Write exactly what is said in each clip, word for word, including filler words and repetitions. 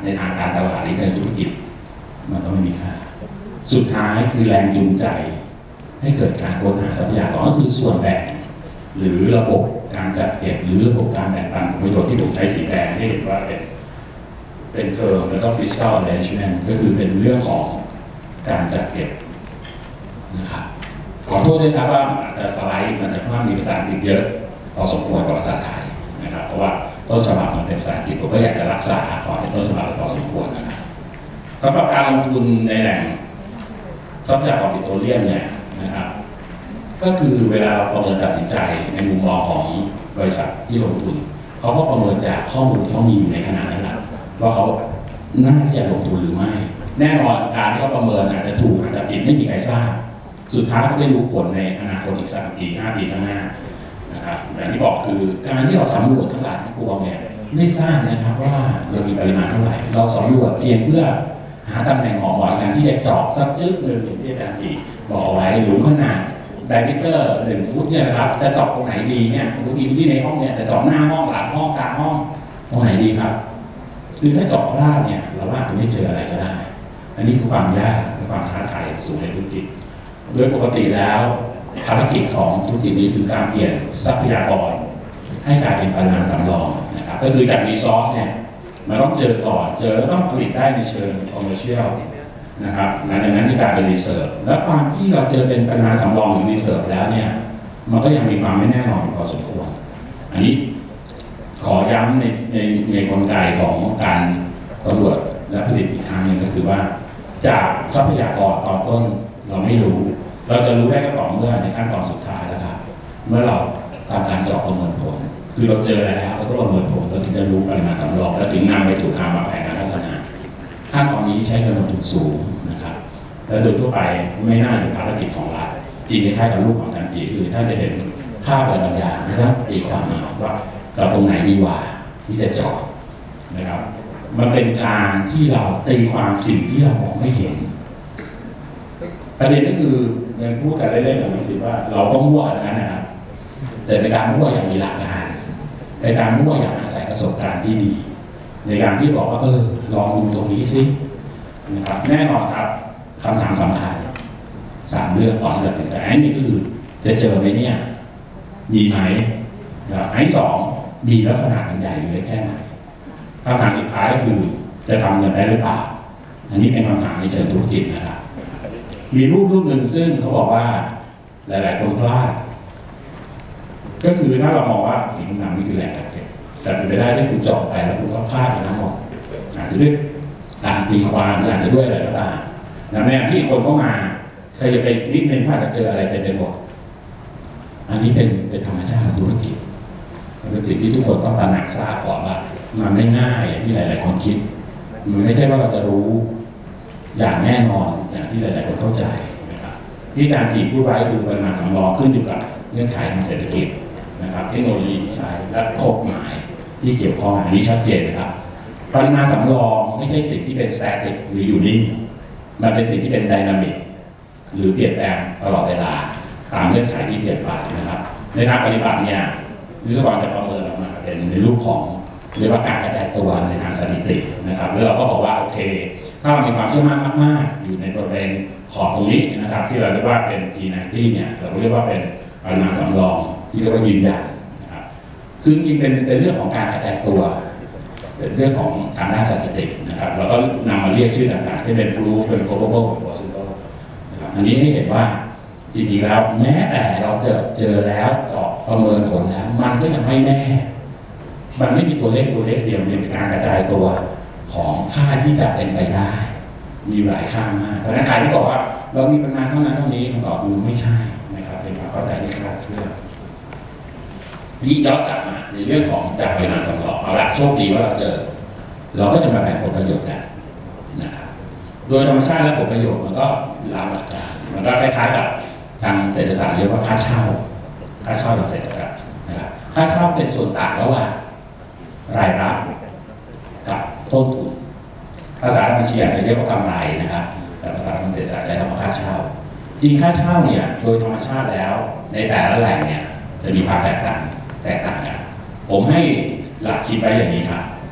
ในทางการตลาดหรือในธุรกิจมันก็ไม่มีค่าสุดท้ายคือแรงจูงใจให้เกิดการค้นหาทรัพยากรก็คือส่วนแบ่งหรือระบบการจัดเก็บหรือระบบการแบ่งปันผลประโยชน์ที่ผมใช้สีแดงให้เห็นว่าเป็นเป็นเทอมแล้วก็ fiscal arrangement ก็คือเป็นเรื่องของการจัดเก็บนะครับขอโทษด้วยครับว่าอาจจะสไลด์มันจะค่อนข้างมีภาษาอังกฤษเยอะพอสมควรกับภาษาไทยนะครับเพราะว่าต้นฉบับมันเป็นภาษาอังกฤษผมก็อยากจะรักษาขอให้ต้นฉบับพอสมควรนะครับสำหรับการลงทุนในแหล่งทรัพยากรปิโตรเลียมเนี่ยนะครับก็คือเวลาเราประเมินตัดสินใจในมุมมองของบริษัทที่ลงทุนเขาก็ประเมินจากข้อมูลที่เขามีอยู่ในขณะนั้นนะว่าเขาน่าที่จะลงทุนหรือไม่แน่นอนการที่เขาประเมินอาจจะถูกอาจจะผิดไม่มีใครทราบสุดท้ายก็ได้รู้ผลในอนาคตอีกสามปีห้าปีข้างหน้านะครับอย่างที่บอกคือการที่เราสำรวจทั้งหลายทั้งปวงเนี่ยไม่ทราบนะครับว่าเรามีปริมาณเท่าไหร่เราสำรวจเพียงเพื่อหาตำแหน่งเหมาะเหมาะการที่จะเจาะสักจึ๊กหนึ่งที่อาจารย์จีบอกเอาไว้หลุมขนาดไดมิเตอร์หนึ่งฟุตเนี่ยนะครับจะเจาะตรงไหนดีเนี่ยสมมติที่ในห้องเนี่ยจะเจาะหน้าห้องหลังห้องกลางห้องตรงไหนดีครับคือถ้าเจาะพลาดเนี่ยเราว่าจะไม่เจออะไรก็ได้อันนี้คือความยากและความท้าทายสูงในธุรกิจโดยปกติแล้วภารกิจของธุรกิจนี้คือการเปลี่ยนทรัพยากรให้กลายเป็นปริมาณสำรองนะครับก็คือจากรีซอสเนี่ยมันต้องเจอก่อนเจอแล้วต้องผลิตได้ในเชิงคอมเมอร์เชียลนะครับดังนั้นที่การเป็นรีเซิร์ฟและความที่เราเจอเป็นปริมาณสำรองหรือรีเซิร์ฟแล้วเนี่ยมันก็ยังมีความไม่แน่นอนพอสมควรอันนี้ขอย้ำในในในกลไกของการสำรวจและผลิตอีกครั้งหนึ่งก็คือว่าจากทรัพยากรตอนต้นเราไม่รู้เราจะรู้ได้ก็ต่อเมื่อในขั้นตอนสุดท้ายแล้วครับเมื่อเราทำการเจาะประเมินผลคือเราเจอแล้วเราก็ประเมินผลเราถึงจะรู้ปริมาณสำรองและถึงนำไปสู่การวางแผนการพัฒนาขั้นตอนนี้ใช้เงินลงทุนสูงนะครับและโดยทั่วไปไม่น่าเป็นภารกิจของรัฐจริงในค่ายกับลูกของการจีคือถ้าจะเห็นภาพอะไรบางอย่างนะครับตีความมาว่าเราตรงไหนดีกว่าที่จะเจาะนะครับมันเป็นการที่เราตีความสิ่งที่เรามองไม่เห็นประเด็นก็คือเงินพูดกันเล่นๆกับมิสิว่าเราก็มั่วอย่างนั้นนะครับแต่เป็นการมั่วอย่างมีหลักการเป็นการมั่วอย่างอาศัยประสบการณ์ที่ดีในการที่บอกว่าเออลองดูตรงนี้ซินะครับแน่นอนครับคำถามสำคัญสามเรื่องก่อนที่จะตัดสินใจอันนี้คือจะเจอไหมเนี่ยมีไหมนะครับอันที่สองมีลักษณะมันใหญ่หรือเล็กแค่ไหนคำถามสุดท้ายก็คือจะทำเงินได้หรือเปล่าอันนี้เป็นคำถามในเชิงธุรกิจนะครับมีรูปรูปหนึ่งซึ่งเขาบอกว่าหลายๆคนพลาดก็คือถ้าเรามองว่าสิ่งต่างๆนี่คือแหล่งจัดเก็บแต่เป็นไปได้ที่คุณเจาะไปแล้วคุณก็พลาดไปทั้งหมดอาจจะด้วยการตีความหรืออาจจะด้วยอะไรก็ตามในแง่ที่คนเข้ามาใครจะไปนิดนึงว่าจะเจออะไรเต็มไปหมดอันนี้เป็นเป็นธรรมชาติของธุรกิจเป็นสิ่งที่ทุกคนต้องตระหนักทราบก่อนว่ามันไม่ง่ายอย่างที่หลายๆคนคิดมันไม่ใช่ว่าเราจะรู้อย่างแน่นอนอย่างที่หลายๆคนเข้าใจนะครับที่การถีบผู้ไว้คือปริมาณสำรองขึ้นอยู่กับเงื่อนไขทางเศรษฐกิจนะครับเทคโนโลยีที่ใช้และกฎหมายที่เกี่ยวข้องอันนี้ชัดเจนนะครับปริมาณสำรองไม่ใช่สิ่งที่เป็นสแตติกหรืออยู่นิ่งมันเป็นสิ่งที่เป็นไดนามิกหรือเปลี่ยนแปลงตลอดเวลาตามเงื่อนไขที่เปลี่ยนไปนะครับในทางปฏิบัติเนี่ยวิศวกรจะประเมินออกมาเป็นในรูปของเรียกว่าการกระจายตัวในทางสถิตินะครับแล้วเราก็บอกว่าโอเคถ้าเรามีความเชื่อมั่นมากๆอยู่ในบริเวณขอบตรงนี้นะครับที่เราเรียกว่าเป็น พี ไนน์ตี้ เนี่ยเราเรียกว่าเป็นปริมาณสำรองที่เรียกว่ายืนยันนะครับคือจริงเป็นเป็นเรื่องของการกระจายตัวเป็นเรื่องของทางด้านสถิตินะครับแล้วก็นำมาเรียกชื่อต่างๆที่เป็น proof เป็น probable เป็น possible นะครับอันนี้ให้เห็นว่าจริงๆแล้วแม้แต่เราเจอเจอแล้วเจาะประเมินผลแล้วมันก็ยังไม่แน่มันไม่มีตัวเลขตัวเลขเดียวเป็นการกระจายตัวของค่าที่จะเป็นไปได้มีหลายค่ามากเพราะฉะนั้นใครที่บอกว่าเรามีประมาณเท่านั้นเท่านี้คำตอบคือไม่ใช่นะครับเป็นความเข้าใจที่คลาดเคลื่อนนี่ย้อนกลับมาในเรื่องของจากปริมาณสำรองเอาละโชคดีว่าเราเจอเราก็จะมาแบ่งผลประโยชน์กันนะครับโดยธรรมชาติและผลประโยชน์มันก็ตามหลักการมันก็คล้ายๆกับทางเศรษฐศาสตร์เรียกว่าค่าเช่าค่าเช่าทางเศรษฐกิจนะครับค่าเช่าเป็นส่วนต่างระหว่างรายรับกับต้นทุนภาษาบัญชีอาจจะเรียกว่ากำไรนะครับแต่ภาษาทางเศรษฐศาสตร์ใช้คำว่าค่าเช่าจริงค่าเช่าเนี่ยโดยธรรมชาติแล้วในแต่ละแหล่งเนี่ยจะมีความแตกต่างแตกต่างกันผมให้หลักคิดไปอย่างนี้ครับ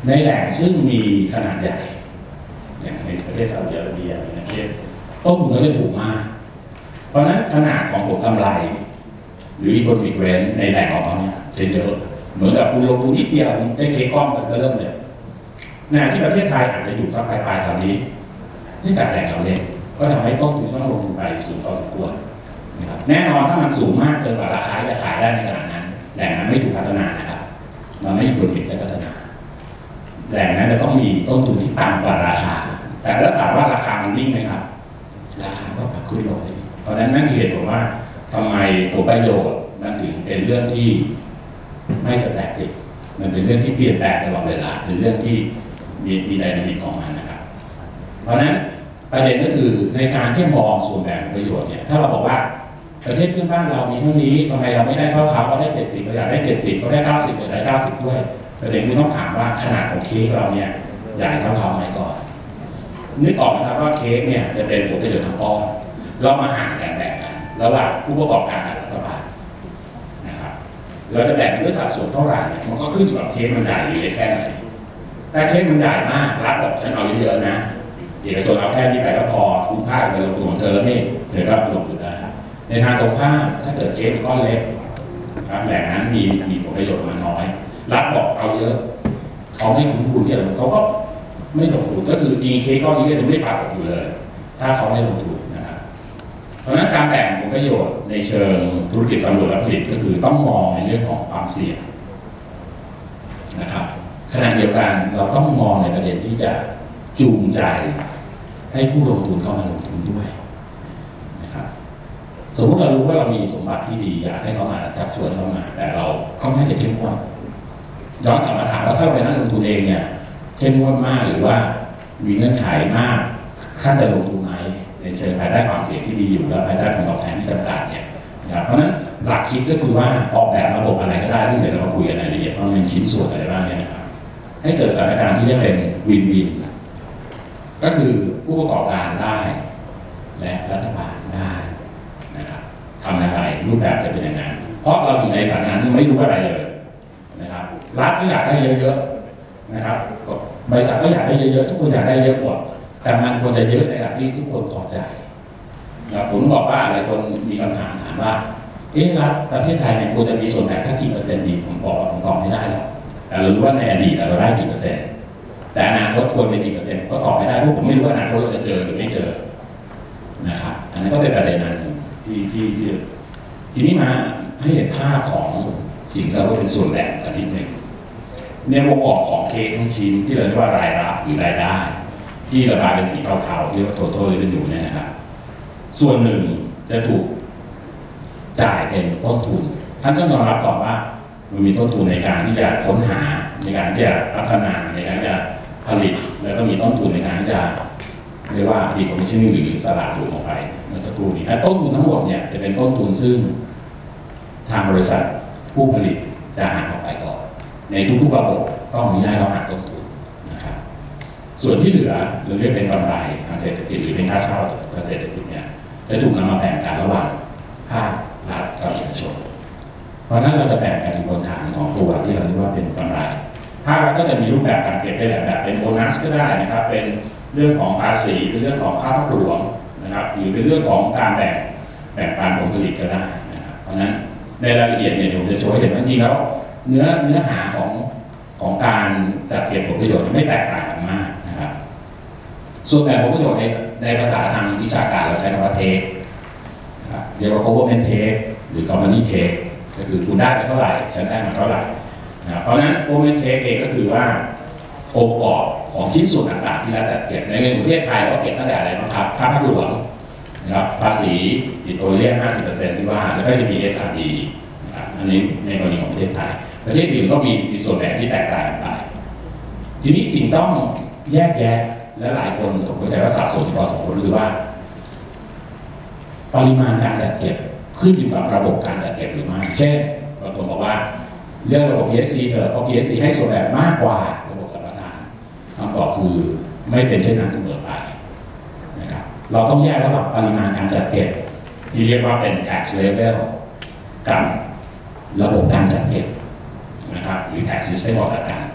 ในแหล่งซึ่งมีขนาดใหญ่อย่างในประเทศซาอุดิอาระเบียในประเทศต้นทุนก็จะถูกมากเพราะนั้นขนาดของผลกำไรหรือ economic range ในแหล่งของเขาเนี่ยจะเยอะเหมือนกับคุณลงทุนนิดเดียวได้เค้กก้อนมันก็เริ่มเลยในที่ประเทศไทยอาจจะอยู่สักปลายปลายแถวนี้ที่จากแหล่งเราเล็กก็ทำให้ต้นทุนต้องลงทุนไปสูงพอสมควรนะครับแน่นอนถ้ามันสูงมากเกินกว่าราคาจะขายได้ในขนาดนั้นแหล่งนั้นไม่ถูกพัฒนานะครับมันไม่ฝึกและพัฒนาแหล่งนั้นจะต้องมีต้นทุนที่ต่ำกว่าราคาแต่ถ้าถามว่าราคามันนิ่งไหมครับราคาก็ปรับขึ้นลงเลยเพราะฉะนั้นนั่นคือเหตุผลว่าทำไมผลประโยชน์มันถึงเป็นเรื่องที่ไม่สแตติกมันเป็นเรื่องที่เปลี่ยนแปลงตลอดเวลาเป็นเรื่องที่มีมีไดนามิกของมันนะครับเพราะฉะนั้นประเด็นก็คือในการที่มองส่วนแบ่งประโยชน์เนี่ยถ้าเราบอกว่าประเทศเพื่อนบ้านเรามีเท่านี้ทำไมเราไม่ได้เท่าเขาเราได้เจ็ดสิบเราอยากได้เจ็ดสิบเขาได้เก้าสิบเราได้เก้าสิบด้วยประเด็นคือต้องถามว่าขนาดของเค้กเราเนี่ยใหญ่เท่าเขาไหมก่อนนึกออกนะครับว่าเค้กเนี่ยจะเป็นผลประโยชน์ทางอ้อมเรามาหารแบ่งกันระหว่างผู้ประกอบการกับรัฐบาลนะครับเราจะแบ่งด้วยสัดส่วนเท่าไหร่มันก็ขึ้นอยู่กับเค้กมันใหญ่หรือเล็กแค่ไหนถ้าเค้กมันใหญ่มากรัฐบอกฉันเอาเยอะๆนะเอกชนเอาแค่นี้ไปก็พอคุ้มค่ากับเงินลงทุนของเธอแล้วนี่เธอก็ลงทุนได้ในทางตรงข้ามถ้าเกิดเค้กก้อนเล็กครับแหล่งนั้นมีมีผลประโยชน์มาน้อยรัฐบอกเอาเยอะเขาไม่คุ้มทุนที่เราเขาก็ไม่ลงทุนก็คือทีเค้กก้อนนี้ก็จะไม่ปรับอยู่เลยถ้าเขาไม่ลงทุนนะครับเพราะฉะนั้นการแบ่งผลประโยชน์ในเชิงธุรกิจสำรวจและผลิตก็คือต้องมองในเรื่องของความเสี่ยงนะครับขณะเดียวกันเราต้องมองในประเด็นที่จะจูงใจให้ผู้ลงทุนเข้ามาลงทุนด้วยนะครับสมมติเรารู้ว่าเรามีสมบัติที่ดีอยากให้เขามาชักชวนเข้ามาแต่เราเขาไม่ได้เข้มงวดย้อนกลับมาถามว่าถ้าเป็นนักลงทุนเองเนี่ยเข้มงวดมากหรือว่ามีเงื่อนไขมากขั้นจะลงทุนไหมในเชิงภายใต้ความเสี่ยงที่ดีอยู่แล้วภายใต้ผลตอบแทนที่จำกัดเนี่ยเพราะฉะนั้นหลักคิดก็คือว่าออกแบบระบบอะไรก็ได้ที่เดี๋ยวเราคุยกันในรายละเอียดว่ามันชิ้นส่วนอะไรบ้างเนี่ยนะครับให้เกิดสถานการณ์ที่จะเป็นวินวินก็คือผู้ประกอบการได้และรัฐบาลได้นะครับทำอะไรรูปแบบจะเป็นยังไงเพราะเราอยู่ในสถานการณ์ที่ไม่รู้อะไรเลยนะครับรัฐก็อยากได้เยอะๆนะครับบริษัทก็อยากได้เยอะๆทุกคนอยากได้เยอะหมดแต่มันควรจะเยอะในระดับที่ทุกคนพอใจนะผมบอกว่าหลายคนมีคำถามถามว่าเอ๊ะรัฐประเทศไทยเนี่ยควรจะมีส่วนแบ่งสักกี่เปอร์เซ็นต์ดีผมบอกว่าผมตอบไม่ได้หรอกแต่เรารู้ว่าในอดีตเราได้กี่เปอร์เซ็นต์แต่อนาคตควรเป็นกี่เปอร์เซ็นต์ก็ตอบไม่ได้เพราะผมไม่รู้ว่าอนาคตเราจะเจอหรือไม่เจอนะครับอันนั้นก็เป็นประเด็นนั้นที่ที่ที่ทีนี้มาให้เห็นภาพของสิ่งที่เราเป็นส่วนแบ่งกันนิดหนึ่งในวงกรอบของเค้กทั้งชิ้นที่เราเรียกว่ารายรับหรือรายได้ที่ระบายเป็นสีเทาๆเรียกว่า total revenue เนี่ยนะครับส่วนหนึ่งจะถูกจ่ายเป็นต้นทุนท่านต้องยอมรับก่อนว่ามันมีต้นทุนในการที่จะค้นหาในการที่จะพัฒนาในการที่จะผลิตแล้วก็มีต้นทุนในการที่จะเรียกว่าดีคอมมิชชั่นหรือสละหลุดออกไปเมื่อสักครู่นี้แต่ต้นทุนทั้งหมดเนี่ยจะเป็นต้นทุนซึ่งทางบริษัทผู้ผลิตจะหักออกไปก่อนในทุกๆระบบต้องมีได้เราหักต้นทุนนะครับส่วนที่เหลือเราเรียกเป็นกำไรทางเศรษฐกิจหรือเป็นค่าเช่าทางเศรษฐกิจเนี่ยจะถูกนำมาแบ่งกันระหว่างภาครัฐกับเอกชนเพราะนั้นเราจะแบ่งกันบนฐานของตัวที่เราเรียกว่าเป็นกำไรภาครัฐก็จะมีรูปแบบการเก็บได้หลายแบบเป็นโบนัสก็ได้นะครับเป็นเรื่องของภาษีเป็นเรื่องของค่าภาคหลวงนะครับหรือเป็นเรื่องของการแบ่งแบ่งปันผลผลิตก็ได้นะครับเพราะนั้นในรายละเอียดเนี่ยผมจะโชว์ให้เห็นว่าจริงแล้วเนื้อเนื้อหาของของการจัดเก็บผลประโยชน์ไม่แตกต่างกันมากนะครับส่วนแบ่งผลประโยชน์ในในภาษาทางวิชาการเราใช้คำว่าเทคเรียกว่า government take หรือ company take ก็คือคุณได้มาเท่าไหร่ฉันได้มาเท่าไหร่นะเพราะฉะนั้น government take เองก็คือว่าองค์ประกอบของชิ้นส่วนต่างๆที่รัฐจัดเก็บในประเทศไทยเราเก็บตั้งแต่อะไรบ้างครับค่าภาคหลวงนะครับภาษีปิโตรเลียม ห้าสิบเปอร์เซ็นต์ ที่ว่าแล้วก็จะมี เอส อาร์ ดี นะครับอันนี้ในกรณีของประเทศไทยประเทศอื่นก็มีส่วนแบ่งที่แตกต่างกันไปทีนี้สิ่งต้องแยกแยะและหลายคนผมเข้าใจว่าสับสนพอสมควรคือว่าปริมาณการจัดเก็บขึ้นอยู่กับระบบการจัดเก็บหรือไม่เช่นบางคนบอกว่าเรื่องระบบ พี เอส ซี เถอะเพราะ พี เอส ซี ให้ส่วนแบ่งมากกว่าระบบสัมปทานคำตอบคือไม่เป็นเช่นนั้นเสมอไปนะครับเราต้องแยกระหว่างปริมาณการจัดเก็บที่เรียกว่าเป็น tax level กับระบบการจัดเก็บนะครับหรือ tax system ออกจากกัน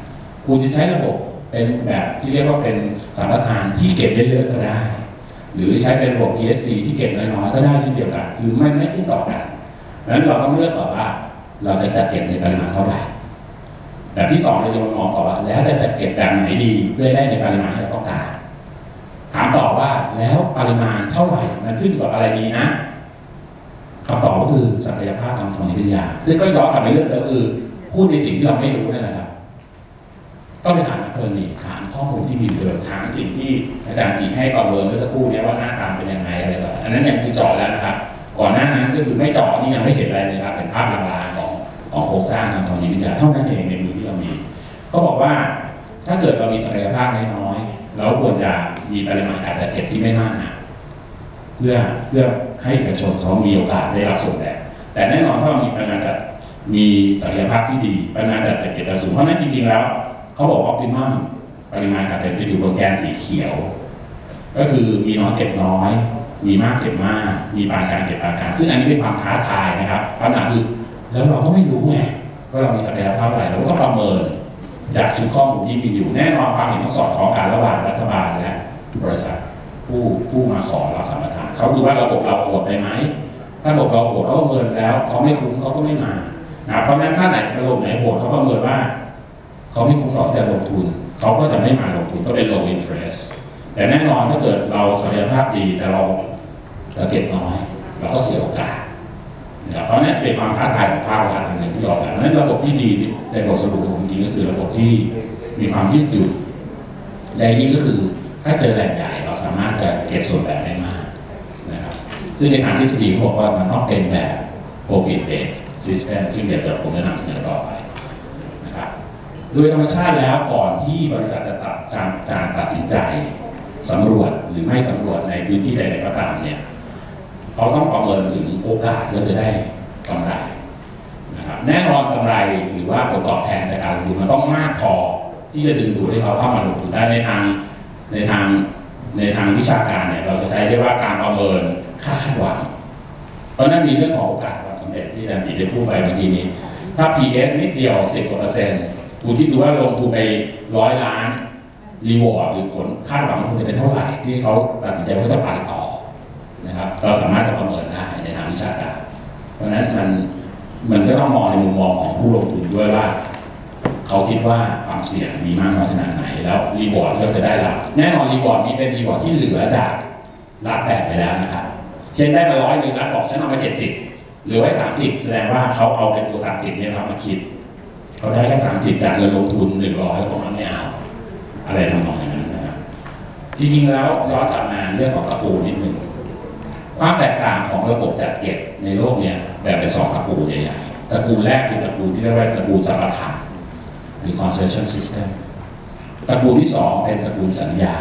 คุณจะใช้ระบบเป็นแบบที่เรียกว่าเป็นสัมปทานที่เก็บเยอะๆก็ได้หรือใช้เป็นระบบ พี เอส ซี ที่เก็บน้อยๆก็ได้เช่นเดียวกันคือไม่ไม่ขึ้นต่อกันดังนั้นเราต้องเลือกต่อว่าเราจะจัดเก็บในปริมาณเท่าไหร่แบบที่สองเราจะมามองต่อว่าแล้วจะจัดเก็บแบบไหนดีเพื่อได้ในปริมาณที่เราต้องการถามต่อว่าแล้วปริมาณเท่าไหร่มันขึ้นกับอะไรดีนะคำตอบก็คือศักยภาพทางธรณีวิทยาซึ่งก็ย้อนกลับไปเรื่องเดิมคือพูดในสิ่งที่เราไม่รู้นั่นแหละครับต้องไปถามนักธรณีถามข้อมูลที่มีเดิมถามสิ่งที่อาจารย์จีให้ประเมินเมื่อสักครู่นี้ว่าหน้าตาเป็นยังไงอะไรแบบอันนั้นเนี่ยคือเจาะแล้วนะครับก่อนหน้านั้นก็คือไม่เจาะนี่ยังไม่เห็นอะไรเลยครับเป็นภาพลางๆของของโครงสร้างทางธรณีวิทยาเท่านั้นเองในมือที่เรามีเขาบอกว่าถ้าเกิดเรามีศักยภาพน้อยๆเราควรจะมีปริมาณการจัดเก็บที่ไม่มากนะเพื่อเพื่อให้เอกชนเขามีโอกาสได้รับส่วนแบ่งแต่แน่นอนถ้าเรามีปริมาณจัดมีศักยภาพที่ดีปริมาณจัดเก็บจะสูงเพราะนั้นจริงๆแล้วเขาบอกว่าoptimumปริมาณการเก็บจะอยู่บนแกนสีเขียวก็คือมีน้อยเก็บน้อยมีมากเก็บมากมีปานกลางเก็บปานกลางซึ่งอันนี้เป็นความท้าทายนะครับคำถามคือแล้วเราก็ไม่รู้ไงว่าเรามีศักยภาพเท่าไหร่เราก็ประเมินจากชุดข้อมูลที่มีอยู่แน่นอนความเห็นต้องสอดคล้องกันระหว่างรัฐบาลและบริษัทผู้ผู้มาขอรับสัมปทานเขาดูว่าระบบเราโหดไปไหมถ้าระบบเราโหดเขาประเมินแล้วเขาไม่คุ้มเขาก็ไม่มานะเพราะฉะนั้นถ้าไหนระบบไหนโหดเขาประเมินว่าเขาไม่คุ้มหรอกจะลงทุนเขาก็จะไม่มาลงทุนก็เป็น low interest แต่แน่นอนถ้าเกิดเราศักยภาพดีแต่เราเราเก็บน้อยเราก็เสียโอกาสนะเพราะนั้นเป็นความท้าทายของภาครัฐอันหนึ่งที่ออกแบบนั้นระบบที่ดีในบทสรุปของจริงก็คือระบบที่มีความยืดหยุ่นและนี่ก็คือถ้าเจอแหล่งใหญ่เราสามารถจะเก็บส่วนแบ่งได้มากนะครับซึ่งในทางทฤษฎีเขาบอกว่ามันต้องเป็นแบบ profit based system ซึ่งเดี๋ยวผมจะนำเสนอต่อไปนะครับโดยธรรมชาติแล้วก่อนที่บริษัทจะตัดการการตัดสินใจสำรวจหรือไม่สำรวจในพื้นที่ใดๆก็ตามเนี่ยเขาต้องประเมินถึงโอกาสที่จะได้กำไรนะครับแน่นอนกำไรหรือว่าผลตอบแทนจากการลงทุนมันต้องมากพอที่จะดึงดูดให้เขาเข้ามาลงทุนได้ในทางในทางในทางวิชาการเนี่ยเราจะใช้เรียกว่าการประเมินค่าคาดหวังเพราะนั้นมีเรื่องของโอกาสความสำเร็จที่อาจารย์จิตได้พูดไปเมื่อกี้นี้ถ้า พี เอส นิดเดียวสิบกว่าเปอร์เซ็นต์คุณคิดดูว่าลงทุนไปร้อยล้านรีวอร์ดหรือผลคาดหวังคุณจะเป็นเท่าไหร่ที่เขาตัดสินใจว่าจะไปต่อนะครับเราสามารถจะประเมินได้ในทางวิชาการเพราะฉะนั้นมันมันก็ต้องมองในมุมมองของผู้ลงทุนด้วยว่าเขาคิดว่าความเสี่ยงมีมากน้อยขนาดไหนแล้วรีวอร์ดที่เราจะได้รับแน่นอนรีวอร์ดนี้เป็นรีวอร์ดที่เหลือจากรัฐแบ่งไปแล้วนะครับเช่นได้มาร้อยหนึ่งรัฐบอกฉันเอามาเจ็ดสิบเหลือไว้สามสิบแสดงว่าเขาเอาในตัวสามสิบเนี่ยเรามาคิดเขาได้แค่สามสิบจากเงินลงทุนหนึ่งร้อยของมันไม่เอาอะไรทำนองอย่างนั้นนะครับจริงๆแล้วย้อนกลับมาเรื่องของตระกูลนิดนึงความแตกต่างของระบบจัดเก็บในโลกเนี่ยแบ่งเป็นสองตระกูลใหญ่ๆตระกูลแรกคือตระกูลที่เรียกว่าตระกูลสัมปทานหรือ concession system ตระกูลที่สองเป็นตระกูลสัญญา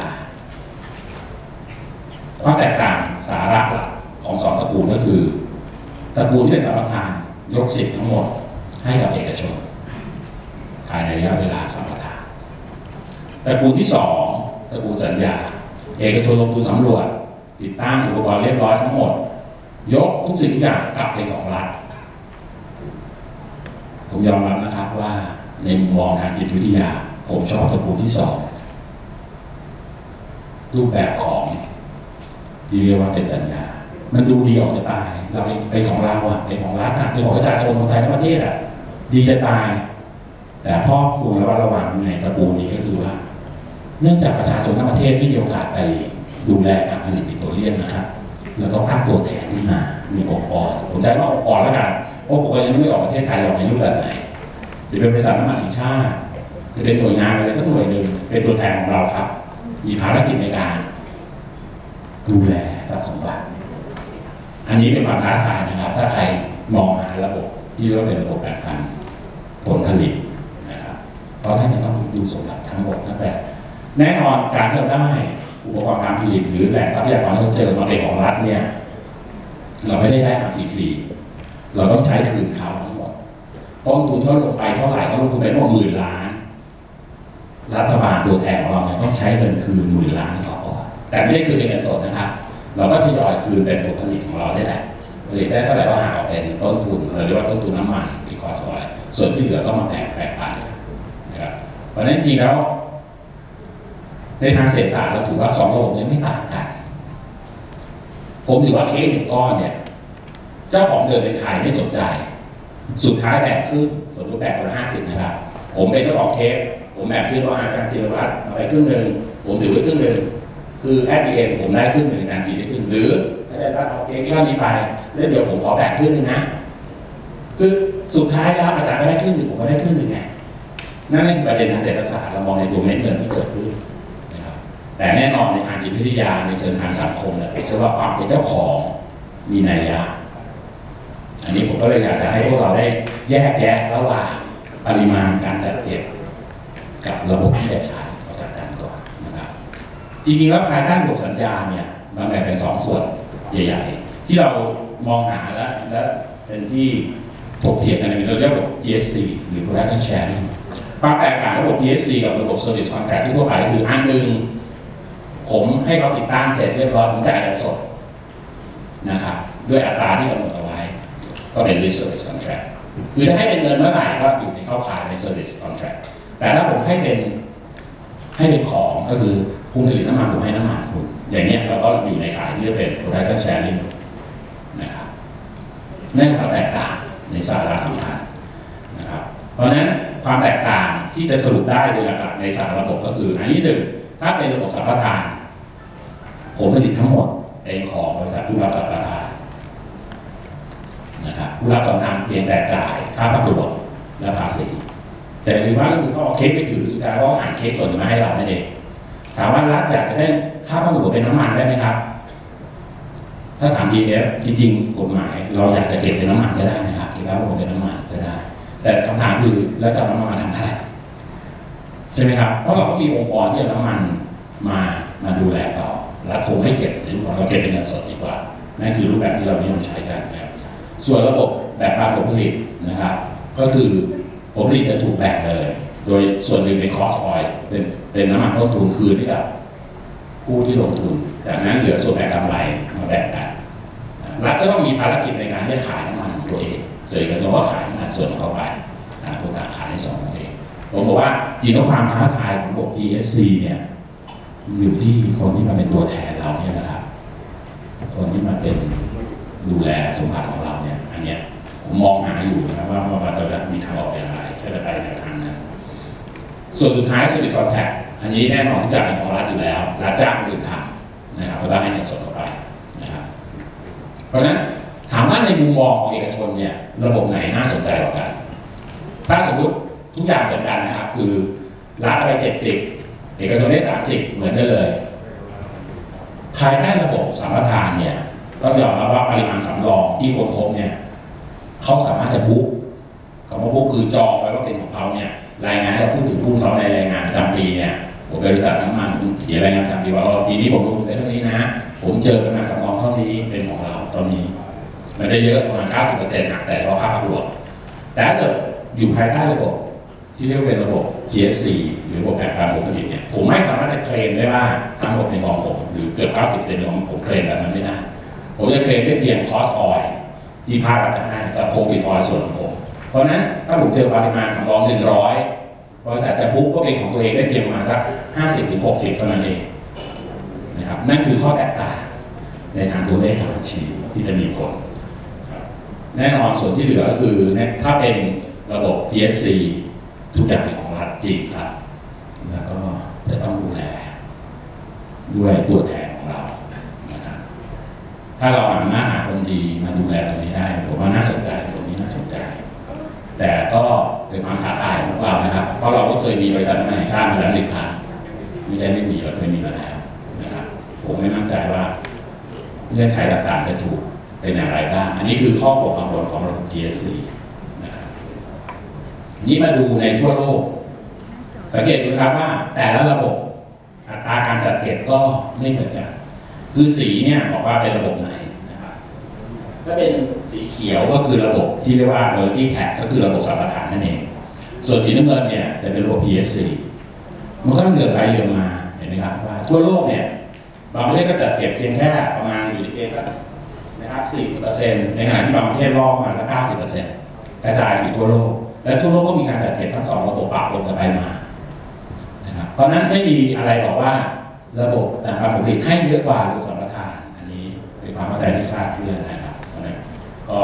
ความแตกต่างสาระหลักของสองตระกูลก็คือตระกูลที่เป็นสัมปทานยกสิทธิ์ทั้งหมดให้กับเอกชนภายในระยะเวลาสัมปทานตระกูลที่สองตระกูลสัญญาเอกชนลงทุนสำรวจติดตั้งอุปกรณ์เรียบร้อยทั้งหมดยกทุกสิ่งทุกอย่างกลับไปของรัฐผมยอมรับนะครับว่าในมุมมองทางจิตวิทยาผมชอบตระกูลที่สองรูปแบบของที่เรียกว่าเป็นสัญญามันดูดีออกจะตายเราไปของเราอะไปของรัฐอะไปของประชาชนคนไทยทั้งประเทศอะดีจะตายแต่พ่อควรระวัดระวังในตระกูลนี้ก็คือว่าเนื่องจากประชาชนทั้งประเทศไม่มีโอกาสไปดูแลการผลิตปิโตรเลียมนะครับแล้วก็ตั้งตัวแทนขึ้นมามีองค์กรผมใจว่าองค์กรแล้วกันองค์กรยังไม่ออกประเทศไทยออกในรูปแบบไหนจะเป็นบริษัทน้ำมันแห่งชาติจะเป็นหน่วยงานอะไรสักหน่วยหนึ่งเป็นตัวแทนของเราครับมีภารกิจในการดูแลทรัพย์สมบัติอันนี้เป็นความท้าทายนะครับถ้าใครมองหาระบบที่เรียกว่าเป็นระบบแบ่งปันผลผลิตนะครับเพราะท่านจะต้องดูสมบัติทั้งหมดตั้งแต่แน่นอนการที่เราได้อุปกรณ์การผลิตหรือแหล่งทรัพยากรที่เราเจอมาเป็นของรัฐเนี่ยเราไม่ได้ได้มาฟรีๆเราต้องใช้คืนเขาทั้งหมดต้นทุนเท่าลงไปเท่าไหร่ต้องลงทุนไปร่วมหมื่นล้านรัฐบาลตัวแทนของเราเนี่ยต้องใช้เงินคืนหมื่นล้านให้เขาก่อนแต่ไม่ได้คืนเป็นเงินสดนะครับเราก็ทยอยคืนเป็นผลผลิตของเราได้แหละผลิตได้เท่าไหร่ก็หาออกเป็นต้นทุนหรือว่าต้นทุนน้ำมันที่คอสไว้ส่วนที่เหลือก็มาแบ่งแบ่งปันนะครับเพราะฉะนั้นจริงแล้วในทางเศรษฐศาสตร์เราถือว่าสองระบบนี้ไม่ต่างกันผมถือว่าเค้กหนึ่งก้อนเนี่ยเจ้าของเดิมเป็นใครไม่สนใจสุดท้ายแบ่งครึ่งสมมติแบ่งคนละห้าสิบนะครับผมเป็นเจ้าของเค้กผมแบ่งครึ่งว่าอาจารย์จิรวัตรเอาไปครึ่งหนึ่งผมถือไว้ครึ่งหนึ่งคือแอดดีเอ็มผมได้ครึ่งหนึ่งอาจารย์จีได้ครึ่งหรืออาจารย์วัดเอาเค้กก้อนนี้ไปแล้วเดี๋ยวผมขอแบ่งครึ่งหนึ่งนะคือสุดท้ายแล้วอาจารย์ก็ได้ครึ่งหนึ่งผมก็ได้ครึ่งหนึ่งไงนั่นคือประเด็นทางเศรษฐศาสตร์เรามองในตัวเม็ดเงินที่เกิดขึ้นนะครับแต่แน่นอนในทางจิตวิทยาในเชิงทางสังคมเนี่ยผมเชื่อว่าความเป็นเจ้าของมีนัยยะอันนี้ผมก็เลยอยากจะให้พวกเราได้แยกแยะระหว่างปริมาณการจัดเก็บกับระบบที่จะใช้เอาจากกันก่อนนะครับจริงๆแล้วภายใต้ระบบสัญญาเนี่ยมันแบ่งเป็นสองส่วนใหญ่ๆที่เรามองหาและและเป็นที่ถกเถียงกันในเรื่องระบบ พี เอส ซี หรือ Production Sharing ความแตกต่างระบบ พี เอส ซี กับระบบ Service Contract ที่ทั่วไปคืออันหนึ่งผมให้เขาติดตั้งเสร็จเรียบร้อยผมจ่ายเงินสดนะครับด้วยอัตราที่กำหนดเอาไว้ก็เป็น Service Contract คือถ้าให้เป็นเงินเมื่อไหร่ก็อยู่ในเข้าข่ายใน Service Contract แต่ถ้าผมให้เป็นให้เป็นของก็คือคุณผลิตน้ำมันผมให้น้ำมันคุณอย่างนี้เราก็อยู่ในข่ายที่เรียกเป็น Production Sharing นะครับนั่นคือความแตกต่างในสาระสำคัญนะครับเพราะฉะนั้นความแตกต่างที่จะสรุปได้โดยหลักๆในสารระบบก็คืออันนี้หนึ่งถ้าเป็นระบบสัมปทานผมผลิตทั้งหมดเป็นของบริษัทผู้รับสัมปทานนะครับผู้รับสัมปทานเพียงแต่จ่ายค่าภาครวมและภาษีแต่หรือว่าก็คือเขาเอาเค้กไปถือสุดท้ายก็หาเค้กส่วนมาให้เรานั่นเองถามว่ารัฐอยากจะได้ค่าภาครวมเป็นน้ำมันได้ไหมครับถ้าถาม ที เอฟ จริงๆกฎหมายเราอยากจะเก็บเป็นน้ำมันก็ได้นะครับเก็บค่าภาครวมเป็นน้ำมันก็ได้แต่คำถามคือแล้วจะน้ำมันมาทำอะไรใช่ไหมครับเพราะเราก็มีองค์กรที่เอาน้ำมันมามาดูแลต่อรัฐคงไม่เก็บหรือเราเก็บเป็นเงินสดดีกว่านั่นคือรูปแบบที่เรานิยมใช้กันนะครับส่วนระบบแบบการผลผลิตนะครับก็คือผลผลิตจะถูกแบ่งเลยโดยส่วนหนึ่งเป็นคอสต์ออยล์เป็นเป็นน้ำมันต้นทุนคืนให้กับผู้ที่ลงทุนจากนั้นเหลือส่วนแบ่งกำไรมาแบ่งกันรัฐก็ต้องมีภารกิจในการที่ขายน้ำมันตัวเองส่วนอีกคนก็ขายน้ำมันส่วนเข้าไปต่างคนต่างขายในสองเองผมบอกว่าจริงแล้วความท้าทายของระบบ พี เอส ซี เนี่ยอยู่ที่คนที่มาเป็นตัวแทนเราเนี่ยนะครับคนที่มาเป็นดูแลสมบัติของเราเนี่ยอันเนี้ยผมมองหาอยู่นะครับว่าว่าเราจะมีทางออกอย่างไรจะไปในทางนั้นส่วนสุดท้าย Service Contract อันนี้แน่นอนทุกอย่างเป็นของรัฐอยู่แล้วรัฐจ้างคนอื่นทำนะครับแล้วก็ให้เงินสดเข้าไปนะครับเพราะฉะนั้นถามว่าในมุมมองของเอกชนเนี่ยระบบไหนน่าสนใจกว่ากันถ้าสมมติทุกอย่างเหมือนกันนะครับคือรัฐไปเจ็ดสิบเอกชนได้สามสิบเหมือนกันเลยภายใต้ระบบสัมปทานเนี่ยต้องยอมรับว่าปริมาณสำรองที่คนพบเนี่ยเขาสามารถจะบุ๊กคำว่าบุ๊กคือจองไว้ว่าเป็นของเขาเนี่ยรายงานให้ผู้ถือหุ้นเขาในรายงานประจำปีเนี่ยผมบริษัทน้ำมันเขียนรายงานประจำปีว่าปีนี้ผมลงทุนได้เท่านี้นะผมเจอปริมาณสำรองเท่านี้เป็นของเราตอนนี้มันจะเยอะประมาณ เก้าสิบเปอร์เซ็นต์ หักแต่ว่าค่าภาครวมแต่ถ้าเกิดอยู่ภายใต้ระบบที่เรียกเป็นระบบ พี เอส ซี หรือระบบแผนการผลผลิตเนี่ยผมไม่สามารถจะเคลมได้ว่าทั้งหมดเป็นของผมหรือเกือบ เก้าสิบเปอร์เซ็นต์ ของผมเคลมแบบนั้นไม่ได้ผมจะเคลมได้เพียง cost oil ที่ภาครัฐจะให้กับ profit oil ส่วนของผมเพราะนั้นถ้าผมเจอปริมาณสำรองหนึ่งร้อยบริษัทจะบุ๊กก็เป็นของตัวเองได้เพียงประมาณสัก ห้าสิบถึงหกสิบ เท่านั้นเองนะครับนั่นคือข้อแตกต่างในทางตัวเลขของบัญชีที่จะมีผลแน่นอนส่วนที่เหลือก็คือถ้าเป็นระบบ พี เอส ซี ทุกอย่างเป็นของรัฐจริงครับแล้วก็จะต้องดูแลด้วยตัวแทนของเรานะครับถ้าเราสามารถหาคนดีมาดูแลตรงนี้ได้ผมว่าน่าสนใจตรงนี้น่าสนใจแต่ก็เป็นความท้าทายของเรานะครับเพราะเราก็เคยมีบริษัทน้ำมันแห่งชาติมาแล้วหนึ่งครั้งไม่ใช่ไม่มีเราเคยมีมาแล้วนะครับผมไม่มั่นใจว่าเงื่อนไขต่างๆจะถูกเป็นอย่างไรบ้างอันนี้คือข้อปกกังวลของระบบ พี เอส ซี นะครับนี่มาดูในทั่วโลกสังเกตดูครับว่าแต่ละระบบอัตราการจัดเก็บก็ไม่เหมือนกันคือสีเนี่ยบอกว่าเป็นระบบไหนนะครับถ้าเป็นสีเขียวก็คือระบบที่เรียกว่า royalty tax ก็คือระบบสัมปทานนั่นเองส่วนสีน้ำเงินเนี่ยจะเป็นระบบ พี เอส ซี มันก็เหลือไปเหลือมาเห็นไหมครับว่าทั่วโลกเนี่ยบางประเทศก็จัดเก็บเพียงแค่ประมาณอยู่ในเกณฑ์นะครับ สี่สิบเปอร์เซ็นต์ ในขณะที่บางประเทศรอบมาแล้ว เก้าสิบเปอร์เซ็นต์ กระจายอยู่ทั่วโลกและทั่วโลกก็มีการจัดเก็บทั้งสองระบบปะปนกันไปมานะครับเพราะนั้นไม่มีอะไรบอกว่าระบบต่างๆผลิตให้เยอะกว่าระบบสัมปทานอันนี้เป็นความเข้าใจที่คลาดเคลื่อนนะครับเพราะนั้นก็